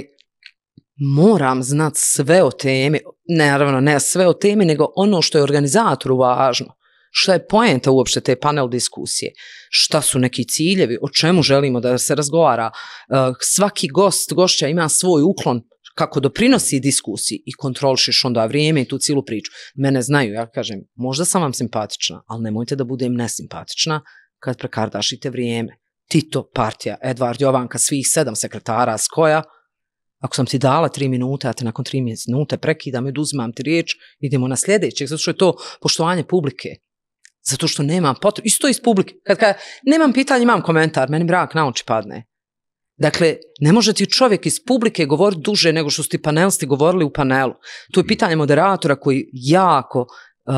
moram znati sve o temi, naravno ne sve o temi, nego ono što je organizatoru važno. Šta je poenta uopšte te panel diskusije? Šta su neki ciljevi? O čemu želimo da se razgovara? Svaki gost, gošća ima svoj uklon kako doprinosi diskusiji i kontrolišiš onda vrijeme i tu cijelu priču. Mene znaju, ja kažem, možda sam vam simpatična, ali nemojte da budem nesimpatična kad prekardašite vrijeme. Tito, partija, Edvard, Jovanka, svih sedam sekretara, Skoja. Ako sam ti dala tri minute, a te nakon tri minute prekidam i oduzimam ti riječ, idemo na sljedećeg, zato što je to poštovanje publike. Zato što nemam potrebu, isto iz publike. Kad kada nemam pitanje, imam komentar, meni mrak na oči padne. Dakle, ne može ti čovjek iz publike govoriti duže nego što su ti panelisti govorili u panelu. To je pitanje moderatora koji jako uh,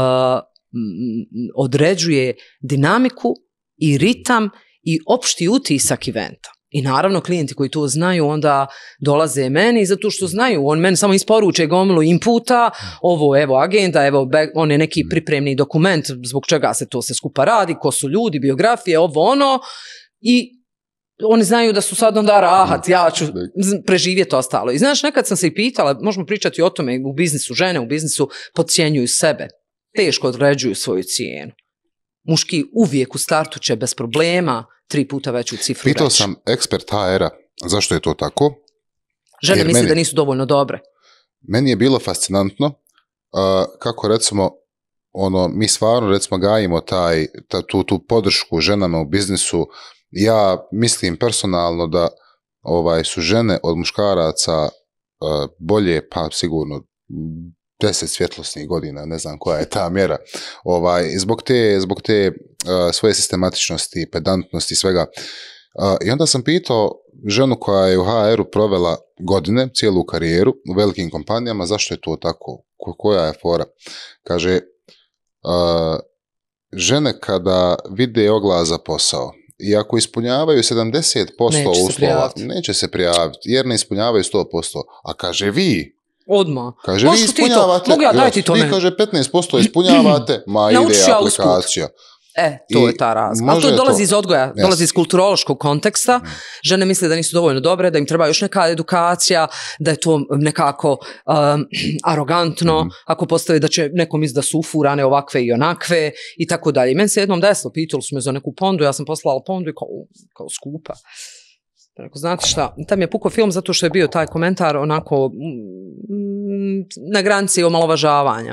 određuje dinamiku i ritam i opšti utisak eventa. I naravno klijenti koji to znaju onda dolaze meni zato što znaju, on meni samo isporuče gomilu inputa, ovo evo agenda, evo back, on je neki pripremni dokument zbog čega se to sve skupa radi, ko su ljudi, biografije, ovo ono, i oni znaju da su sad onda rahat, ja ću preživjeti ostalo. I znaš, nekad sam se i pitala, možemo pričati o tome u biznisu, žene u biznisu podcjenjuju sebe, teško određuju svoju cijenu. Muški uvijek u startu će bez problema tri puta veću cifru reći. Pitao sam ekspert H R-a zašto je to tako. Žene misle da nisu dovoljno dobre. Meni je bilo fascinantno uh, kako recimo ono, mi stvarno recimo gajimo taj, ta, tu, tu podršku ženama u biznisu. Ja mislim personalno da ovaj, su žene od muškaraca uh, bolje, pa sigurno deset svjetlosnih godina, ne znam koja je ta mjera, ovaj, zbog te, zbog te uh, svoje sistematičnosti, pedantnosti, svega. Uh, I onda sam pitao ženu koja je u H R-u provela godine, cijelu karijeru u velikim kompanijama, zašto je to tako, Ko, koja je fora. Kaže, uh, žene kada vide oglas za posao, i ako ispunjavaju sedamdeset posto neće uslova, se neće se prijaviti, jer ne ispunjavaju sto posto. A kaže vi, odmah. kaže vi ispunjavate, mogu ja, daj ti to vi meni. kaže petnaest posto ispunjavate, ma ide aplikacija. E, to I je ta razlika. Ali to dolazi to... iz odgoja, yes. dolazi iz kulturološkog konteksta. Mm. Žene misle da nisu dovoljno dobre, da im treba još neka edukacija, da je to nekako um, arogantno, mm. ako postave da će nekom izda su ufurane ovakve i onakve i tako dalje. I meni se jednom desilo, pitali su me za neku pondu, ja sam poslala pondu i kao, kao skupa. Rekao, znate šta, tam je pukao film zato što je bio taj komentar onako mm, na granici omalovažavanja.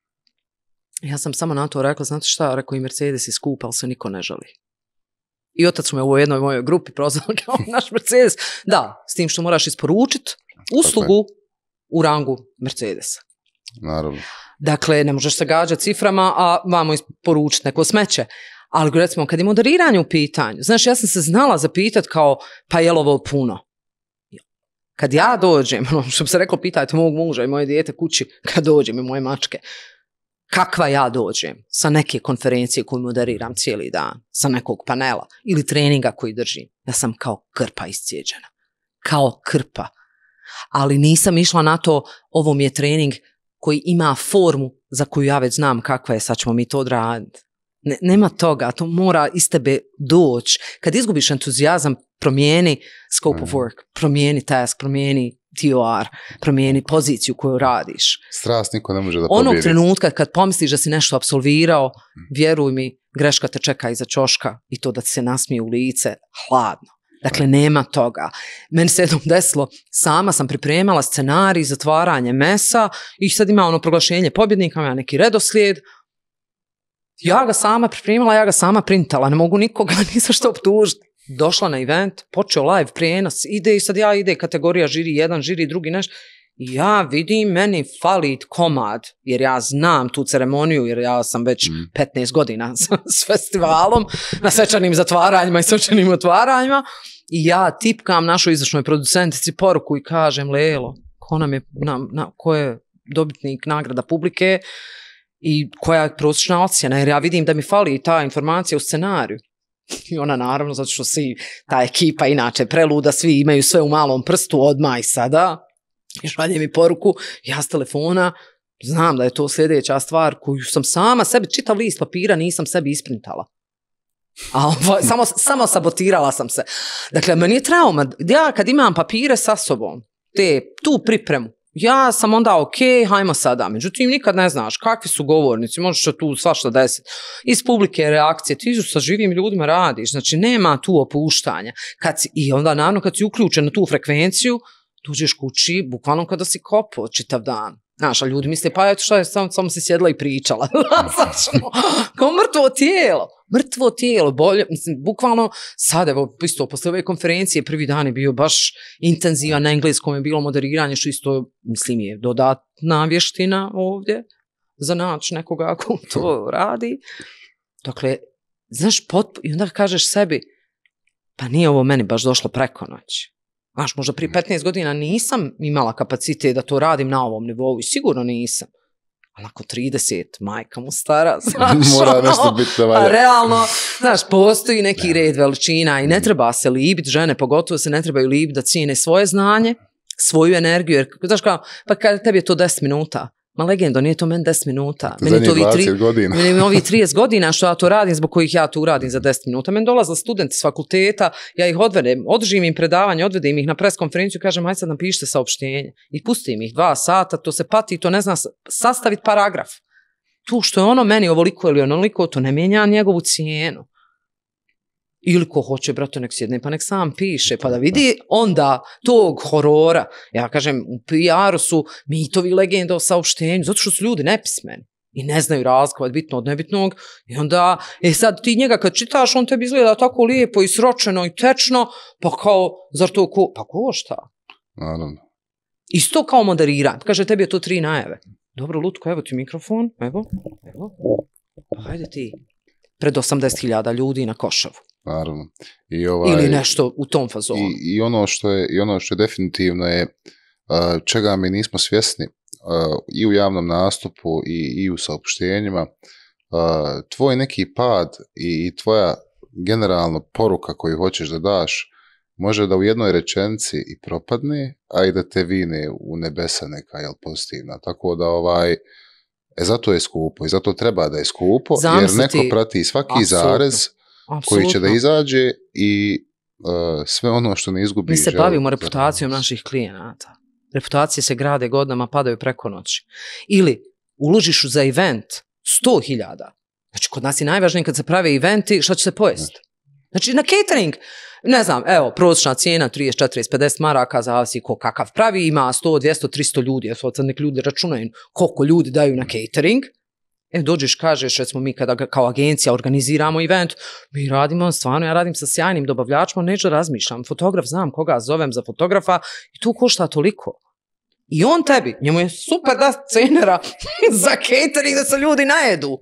Ja sam samo na to rekla, znate šta, rekao i Mercedes je skup, ali se niko ne žali. I otac su me u jednoj mojoj grupi prozvali kao naš Mercedes. Da, s tim što moraš isporučiti uslugu u rangu Mercedesa. Naravno. Dakle, ne možeš se gađati ciframa, a vamo isporučiti neko smeće. Ali recimo, kad je moderiranje u pitanju, znaš, ja sam se znala zapitati kao, pa je li ovo puno? Kad ja dođem, ono što bi se reklo, pitajte mog muža i moje dijete kući, kad dođem i moje mačke, kakva ja dođem sa neke konferencije koju moderiram cijeli dan, sa nekog panela ili treninga koji držim, ja sam kao krpa iscijeđena. Kao krpa. Ali nisam išla na to, ovo mi je trening koji ima formu za koju ja već znam kakva je, sad ćemo mi to odraditi. Ne, nema toga, to mora iz tebe doći. Kad izgubiš entuzijazam, promijeni scope of work, promijeni task, promijeni T O R, promijeni poziciju koju radiš. Strast niko ne može da pobjedi. Onog trenutka kad pomisliš da si nešto apsolvirao, vjeruj mi, greška te čeka iza ćoška i to da ti se nasmije u lice, hladno. Dakle, nema toga. Meni se jednom desilo, sama sam pripremala scenarij, zatvaranje mesa i sad ima ono proglašenje pobjednika, ima neki redoslijed. Ja ga sama pripremila, ja ga sama printala, ne mogu nikoga ni za što optužiti. Došla na event, počeo live prijenos, ide i sad ja ide kategorija žiri jedan, žiri drugi nešto. I ja vidim, meni fali komad, jer ja znam tu ceremoniju, jer ja sam već mm. petnaest godina s, s festivalom, na svečanim zatvaranjima i svečanim otvaranjima. I ja tipkam našoj izvršnoj producentici poruku i kažem, Lelo, ko nam je, na, na, ko je dobitnik nagrada publike i koja je prosječna ocjena, jer ja vidim da mi fali ta informacija u scenariju. I ona naravno, zato što svi, ta ekipa inače preluda, svi imaju sve u malom prstu odmah i sada. I šalje mi poruku, ja s telefona, znam da je to sljedeća stvar koju sam sama sebi, čitav list papira nisam sebi isprintala. A ovo, samo, samo sabotirala sam se. Dakle, meni je trauma. Ja kad imam papire sa sobom, te, tu pripremu, ja sam onda ok, hajmo sada. Međutim, nikad ne znaš kakvi su govornici, možeš tu svašta desiti. Iz publike reakcije, ti sa živim ljudima radiš, znači nema tu opuštanja. Kad si, i onda naravno kad si uključen na tu frekvenciju, dođeš kući, bukvalno kada si kopao čitav dan. Znaš, a ljudi misle, pa eto šta je, samo, samo si sjedla i pričala. Znači, kao mrtvo tijelo. Mrtvo tijelo, bolje, mislim, bukvalno sad, evo, isto, posle ove konferencije, prvi dan je bio baš intenzivan, na engleskom je bilo moderiranje, što isto, mislim, je dodatna vještina ovdje, za naći nekoga ko to radi. Dakle, znaš, potpuno, i onda kažeš sebi, pa nije ovo meni baš došlo preko noći. Znaš, možda prije petnaest godina nisam imala kapacitet da to radim na ovom nivou i sigurno nisam. Ali nakon trideset, majka mu stara, znaš, mora ono, nešto biti da valja. A realno, znaš, postoji neki red veličina i ne treba se libiti, žene pogotovo se ne trebaju libiti da cijene svoje znanje, svoju energiju, jer znaš kao, pa kada tebi je to deset minuta, Ma legendo, nije to meni deset minuta. Meni Zadnjih dvadeset godina. Meni je ovih trideset godina što ja to radim, zbog kojih ja to uradim za deset minuta. Meni dolazili studenti s fakulteta, ja ih odvedem, održim im predavanje, odvedem ih na pres konferenciju, kažem, hajde sad napišite saopštenje. I pustim ih dva sata, to se pati, to ne zna sastaviti paragraf. Tu što je ono meni ovoliko ili onoliko, to ne mijenja njegovu cijenu. Ili ko hoće, brato, nek sjedne, pa nek sam piše, pa da vidi onda tog horora. Ja kažem, u P R-u su mitovi legende o saopštenju, zato što su ljudi nepismeni i ne znaju razlikovati bitno od nebitnog. I onda, e sad ti njega kad čitaš, on tebi izgleda tako lijepo i sročeno i tečno, pa kao, zar to ko, pa ko šta? Naravno. Isto kao moderiranje. Kaže, tebi je to tri najave. Dobro, Lutko, evo ti mikrofon, evo, evo, pa hajde ti. Pred osamdeset hiljada ljudi na Košavu. Naravno. I ovaj, ili nešto u tom fazonu. I, i, ono, što je, i ono što je definitivno je uh, čega mi nismo svjesni uh, i u javnom nastupu i, i u saopštenjima, uh, tvoj neki pad i, i tvoja generalno poruka koju hoćeš da daš može da u jednoj rečenici i propadne, a i da te vine u nebesa neka, jel, pozitivna. Tako da ovaj E zato je skupo i zato treba da je skupo, Zamisliti, jer neko prati svaki apsolutno, zarez apsolutno. koji će da izađe i uh, sve ono što ne izgubi. Mi se bavimo reputacijom naših klijenata. Reputacije se grade godinama, padaju preko noći. Ili uložiš za event sto hiljada. Znači, kod nas je najvažnije kad se prave eventi, šta će se pojesti? Znači, na catering, ne znam, evo, prosječna cijena trideset, četrdeset, pedeset maraka, zavisi ko kakav pravi, ima sto, dvjesto, tristo ljudi, jer sad nek ljudi računaju koliko ljudi daju na catering. E, dođeš, kažeš, recimo mi kada kao agencija organiziramo event, mi radimo, stvarno, ja radim sa sjajnim dobavljačima, neću da razmišljam, fotograf, znam koga zovem za fotografa i tu košta toliko. I on tebi, njemu je super da cenera za catering da se ljudi najedu.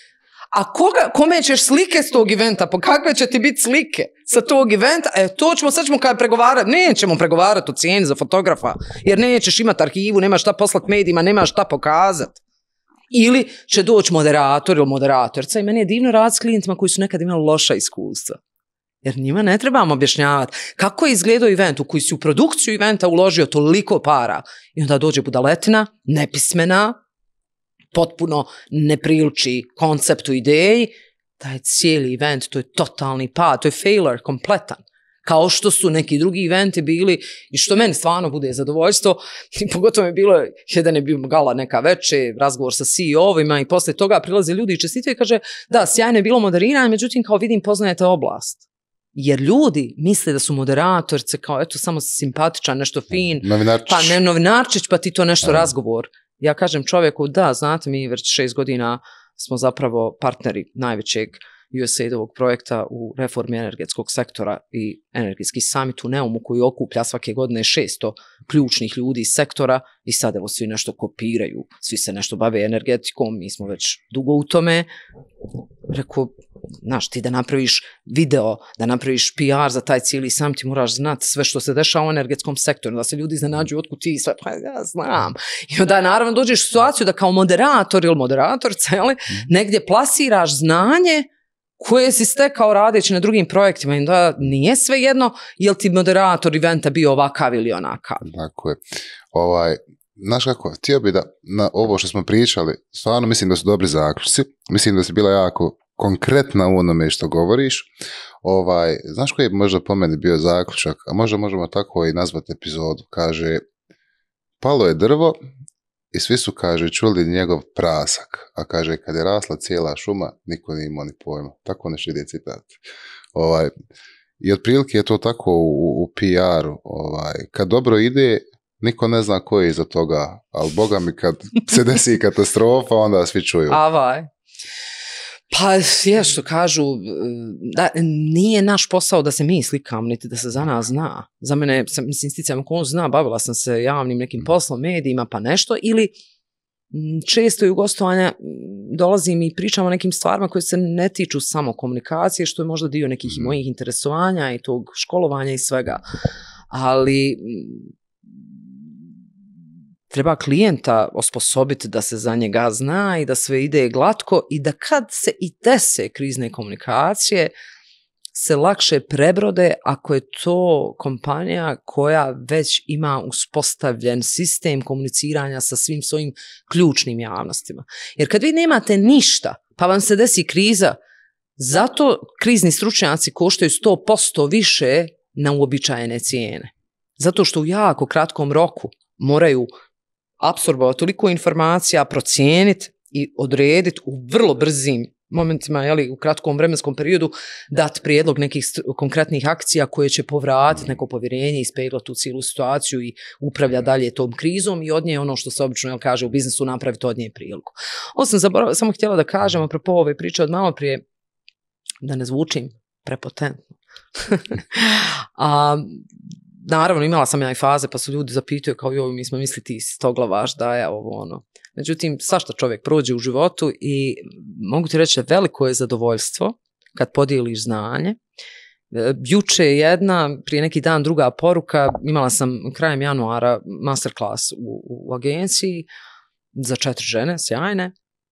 A koga, kome ćeš slike s tog eventa, po kakve će ti biti slike sa tog eventa, e to ćemo, sad ćemo kada pregovarati, nećemo pregovarati o cijeni za fotografa, jer nećeš imati arhivu, nemaš šta poslati medijima, nemaš šta pokazati. Ili će doći moderator ili moderatorca i meni je divno raditi s klijentima koji su nekad imali loša iskustva. Jer njima ne trebamo objašnjavati kako je izgledao event u koji si u produkciju eventa uložio toliko para i onda dođe budaletina, nepismena, potpuno ne priliči konceptu, ideji, taj cijeli event, to je totalni pad, to je failure, kompletan. Kao što su neki drugi eventi bili i što meni stvarno bude zadovoljstvo. I pogotovo je bilo, jedan je bio gala neka veče, razgovor sa C E O-ovima i posle toga prilaze ljudi i čestitaju i kaže, da, sjajno je bilo moderiranje, međutim, kao vidim, poznajete oblast. Jer ljudi misle da su moderatorce, kao eto, samo si simpatičan, nešto fin, novinarčić. Pa ne novinarčić, pa ti to nešto Ajde. razgovor. Ja kažem čovjeku, da, znate, mi već šest godina smo zapravo partneri najvećeg U S A I D-ovog projekta u reformi energetskog sektora i energetski summit u Neumu koji okuplja svake godine šesto ključnih ljudi iz sektora i sad evo svi nešto kopiraju, svi se nešto bave energetikom, mi smo već dugo u tome. Rekao, znaš, ti da napraviš video, da napraviš P R za taj cijeli summit, ti moraš znati sve što se dešava u energetskom sektoru, da se ljudi iznenađuju otkud ti sve, pa ja znam. I onda naravno dođeš u situaciju da kao moderator ili moderatorca, jel, negdje plasiraš znanje koje si stekao radeći na drugim projektima i da nije sve jedno je li ti moderator eventa bio ovakav ili onakav. Tako je. Ovaj, znaš kako, htio bi da na ovo što smo pričali, stvarno mislim da su dobri zaključci, mislim da si bila jako konkretna u onome što govoriš. Ovaj, znaš koji je možda po meni bio zaključak, a možda možemo tako i nazvati epizodu, kaže, palo je drvo i svi su, kaže, čuli njegov prasak, a kaže, kad je rasla cijela šuma, niko nije imao ni pojma. Tako nešto ide citat. Ovaj, i otprilike je to tako u, u P R-u. Ovaj, kad dobro ide, niko ne zna ko je iza toga, ali boga mi kad se desi katastrofa, onda svi čuju. Avaj. Pa je što kažu, da nije naš posao da se mi slikamo, niti da se za nas zna. Za mene, mislim, sticajem ko on zna, bavila sam se javnim nekim poslom, medijima, pa nešto, ili često i u gostovanja dolazim i pričam o nekim stvarima koje se ne tiču samo komunikacije, što je možda dio nekih mm. mojih interesovanja i tog školovanja i svega. Ali treba klijenta osposobiti da se za njega zna i da sve ide glatko i da kad se i dese krizne komunikacije, se lakše prebrode ako je to kompanija koja već ima uspostavljen sistem komuniciranja sa svim svojim ključnim javnostima. Jer kad vi nemate ništa, pa vam se desi kriza, zato krizni stručnjaci koštaju sto posto više na uobičajene cijene. Zato što u jako kratkom roku moraju apsorbovati toliko informacija, procijeniti i odrediti u vrlo brzim momentima, jeli, u kratkom vremenskom periodu, dati prijedlog nekih konkretnih akcija koje će povratiti neko povjerenje, ispeglati tu cijelu situaciju i upravlja dalje tom krizom i od nje ono što se obično jel, kaže u biznisu napraviti od nje priliku. Ovo sam zaboravila, samo htjela da kažem, apropo ove priče od malo prije, da ne zvučim prepotentno. A, naravno, imala sam ja i faze, pa su ljudi zapitaju kao joj, mi smo misli ti si toglavaš, da je ovo ono. Međutim, svašta čovjek prođe u životu i mogu ti reći veliko je zadovoljstvo kad podijeliš znanje. Juče jedna, prije neki dan druga poruka, imala sam krajem januara masterclass u, u agenciji za četiri žene, sjajne.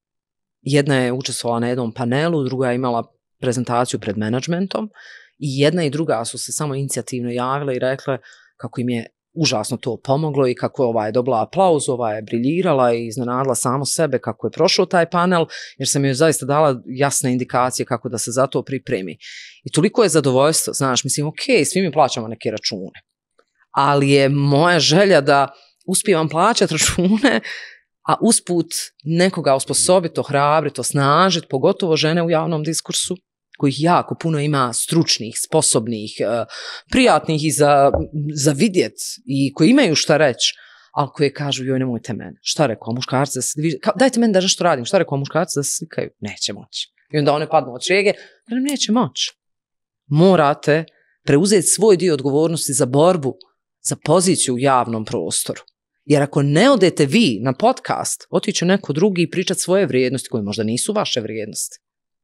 Jedna je učestvovala na jednom panelu, druga je imala prezentaciju pred menadžmentom i jedna i druga su se samo inicijativno javile i rekle kako im je užasno to pomoglo i kako je ova je dobila aplauz, ova je briljirala i iznenadila samo sebe kako je prošao taj panel, jer sam joj zaista dala jasne indikacije kako da se za to pripremi. I toliko je zadovoljstvo, znaš, mislim, ok, svi mi plaćamo neke račune, ali je moja želja da uspijevam plaćati račune, a usput nekoga osposobiti, ohrabriti, osnažiti, pogotovo žene u javnom diskursu, kojih jako puno ima stručnih, sposobnih, prijatnih i za, za vidjet i koji imaju šta reći, ali koje kažu joj nemojte mene. Šta rekao, muškarci da se, dajte meni da nešto radim, šta rekao, muškarci da se slikaju, neće moći. I onda one padnu od šege, jer neće moći. Morate preuzeti svoj dio odgovornosti za borbu, za poziciju u javnom prostoru. Jer ako ne odete vi na podcast, otiće neko drugi i pričati svoje vrijednosti koje možda nisu vaše vrijednosti.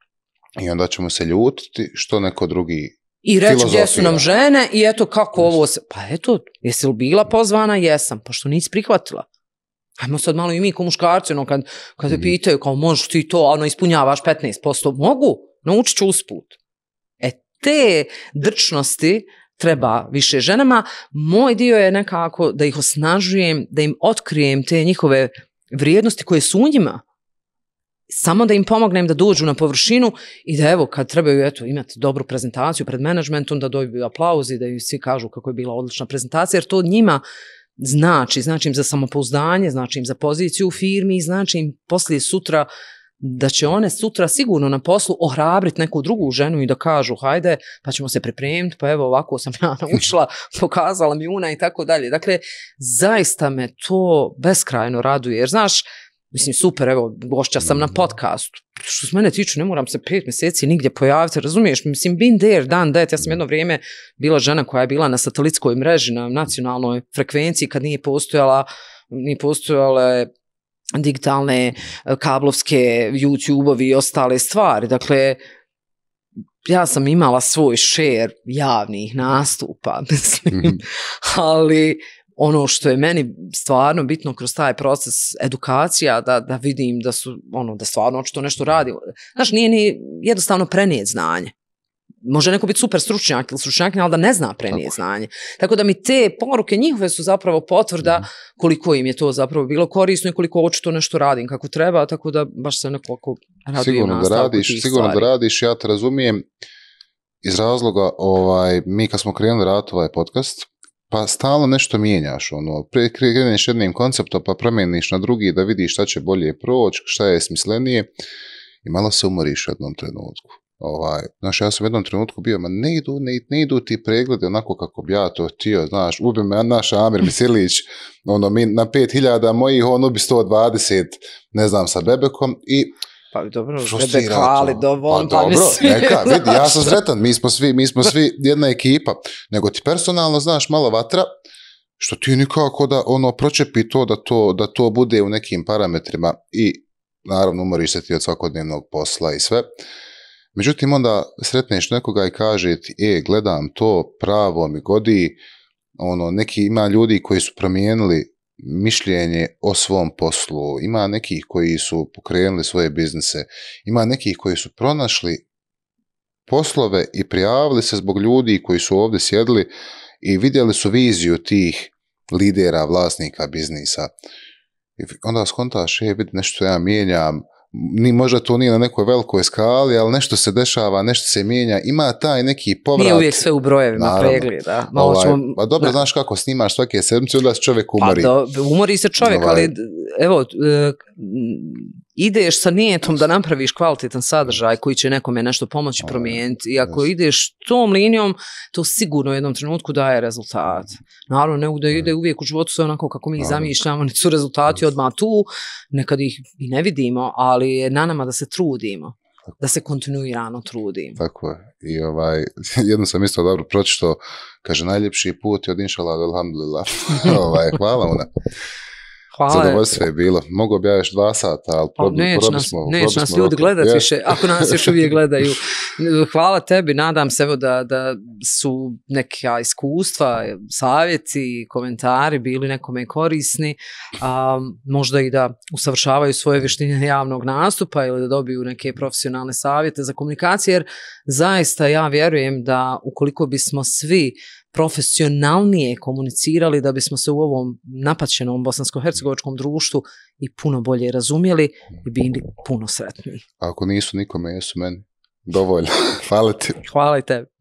I onda ćemo se ljutiti što neko drugi i reći gdje su nam žene i eto kako ovo se... Pa eto, jesi li bila pozvana? Jesam. Pa što nisi prihvatila? Ajmo sad malo i mi ko muškarci, ono kad, kad te pitaju kao možeš ti to, ono ispunjavaš petnaest posto. Mogu, naučit ću usput. E te drčnosti treba više ženama. Moj dio je nekako da ih osnažujem, da im otkrijem te njihove vrijednosti koje su u njima. Samo da im pomognem da dođu na površinu i da evo kad trebaju eto, imati dobru prezentaciju pred menadžmentom, da dobiju aplauzi, da im svi kažu kako je bila odlična prezentacija, jer to njima znači, znači im za samopouzdanje, znači im za poziciju u firmi, znači im poslije sutra da će one sutra sigurno na poslu ohrabriti neku drugu ženu i da kažu hajde, pa ćemo se pripremiti, pa evo ovako sam ja naučila, pokazala mi una i tako dalje. Dakle, zaista me to beskrajno raduje, jer znaš, mislim, super, evo, gošća sam na podcastu. Što s mene tiču, ne moram se pet mjeseci nigdje pojaviti, razumiješ? Mislim, been there, done that. Ja sam jedno vrijeme bila žena koja je bila na satelitskoj mreži, na nacionalnoj frekvenciji, kad nije postojala, nije postojale digitalne, kablovske, YouTube-ovi i ostale stvari. Dakle, ja sam imala svoj share javnih nastupa, mislim, ali... ono što je meni stvarno bitno kroz taj proces edukacija, da, da vidim da su, ono, da stvarno očito nešto radi. Znaš, nije ni jednostavno prenijeti znanje. Može neko biti super stručnjak ili stručnjakinja, ali da ne zna prenijeti znanje. Tako da mi te poruke njihove su zapravo potvrda mm. koliko im je to zapravo bilo korisno i koliko očito nešto radim kako treba, tako da baš se nekoliko radujem sigurno nastavku da radiš, tih sigurno stvari. da radiš, ja te razumijem iz razloga, ovaj, mi kad smo krenuli raditi ovaj podcast, pa stalno nešto mijenjaš, ono, prije kreneš jednim konceptom, pa promijeniš na drugi da vidiš šta će bolje proći, šta je smislenije i malo se umoriš u jednom trenutku. Ovaj, znaš, ja sam u jednom trenutku bio, ma ne idu, ne, ne idu ti pregledi onako kako bi ja to htio, znaš, ubi me naš Amir Misilić, ono, mi na pet hiljada mojih, on ubi sto dvadeset, ne znam, sa Bebekom i Pa dobro, Bebek hvali dovoljno. Pa, pa dobro, neka, vidi, ja sam sretan, mi smo svi, mi smo svi jedna ekipa, nego ti personalno, znaš, malo vatra, što ti nikako da ono pročepi to da, to, da to bude u nekim parametrima i naravno umoriš se ti od svakodnevnog posla i sve. Međutim, onda sretneš nekoga i kaže ti, e, gledam to, pravo mi godi, ono, neki ima ljudi koji su promijenili mišljenje o svom poslu, ima nekih koji su pokrenuli svoje biznise, ima nekih koji su pronašli poslove i prijavili se zbog ljudi koji su ovdje sjedili i vidjeli su viziju tih lidera, vlasnika biznisa. I onda skontaš, je, vidi, nešto ja mijenjam, ni možda to nije na nekoj velikoj skali, ali nešto se dešava, nešto se mijenja, ima taj neki povrat. Nije uvijek sve u brojevima, pregled, da. Ovaj, ćemo, pa dobro, da. Znaš kako snimaš svake sedmice, onda se čovjek umori. Pa da, umori se čovjek, ovaj. ali evo, e, ideš sa nijetom da napraviš kvalitetan sadržaj koji će nekome nešto pomoći promijeniti i ako yes. ideš tom linijom, to sigurno u jednom trenutku daje rezultat. Naravno, ne da ide uvijek u životu sve onako kako mi Naravno. zamišljamo, su rezultati yes. odmah tu, nekad ih i ne vidimo, ali je na nama da se trudimo, tako. da se kontinuirano trudimo. Tako je. I ovaj, jedno sam isto dobro pročito, kaže, najljepši put je od inšallah, alhamdulillah. ovaj, hvala ona. Hvala. Zadovoljstvo je bilo. Mogu bi ja još dva sata, ali probi, neće probi nas, smo, neće probi nas smo ljudi roko. gledati ja. više, ako nas još uvijek gledaju. Hvala tebi, nadam se evo da, da su neka iskustva, savjeti, komentari bili nekome korisni, a, možda i da usavršavaju svoje vještine javnog nastupa ili da dobiju neke profesionalne savjete za komunikaciju, jer zaista ja vjerujem da ukoliko bismo svi profesionalnije komunicirali, da bismo se u ovom napaćenom bosansko-hercegovačkom društvu i puno bolje razumjeli i bili puno sretniji. A ako nisu nikome, jesu meni. Dovoljno. Hvala ti. Hvala i tebi.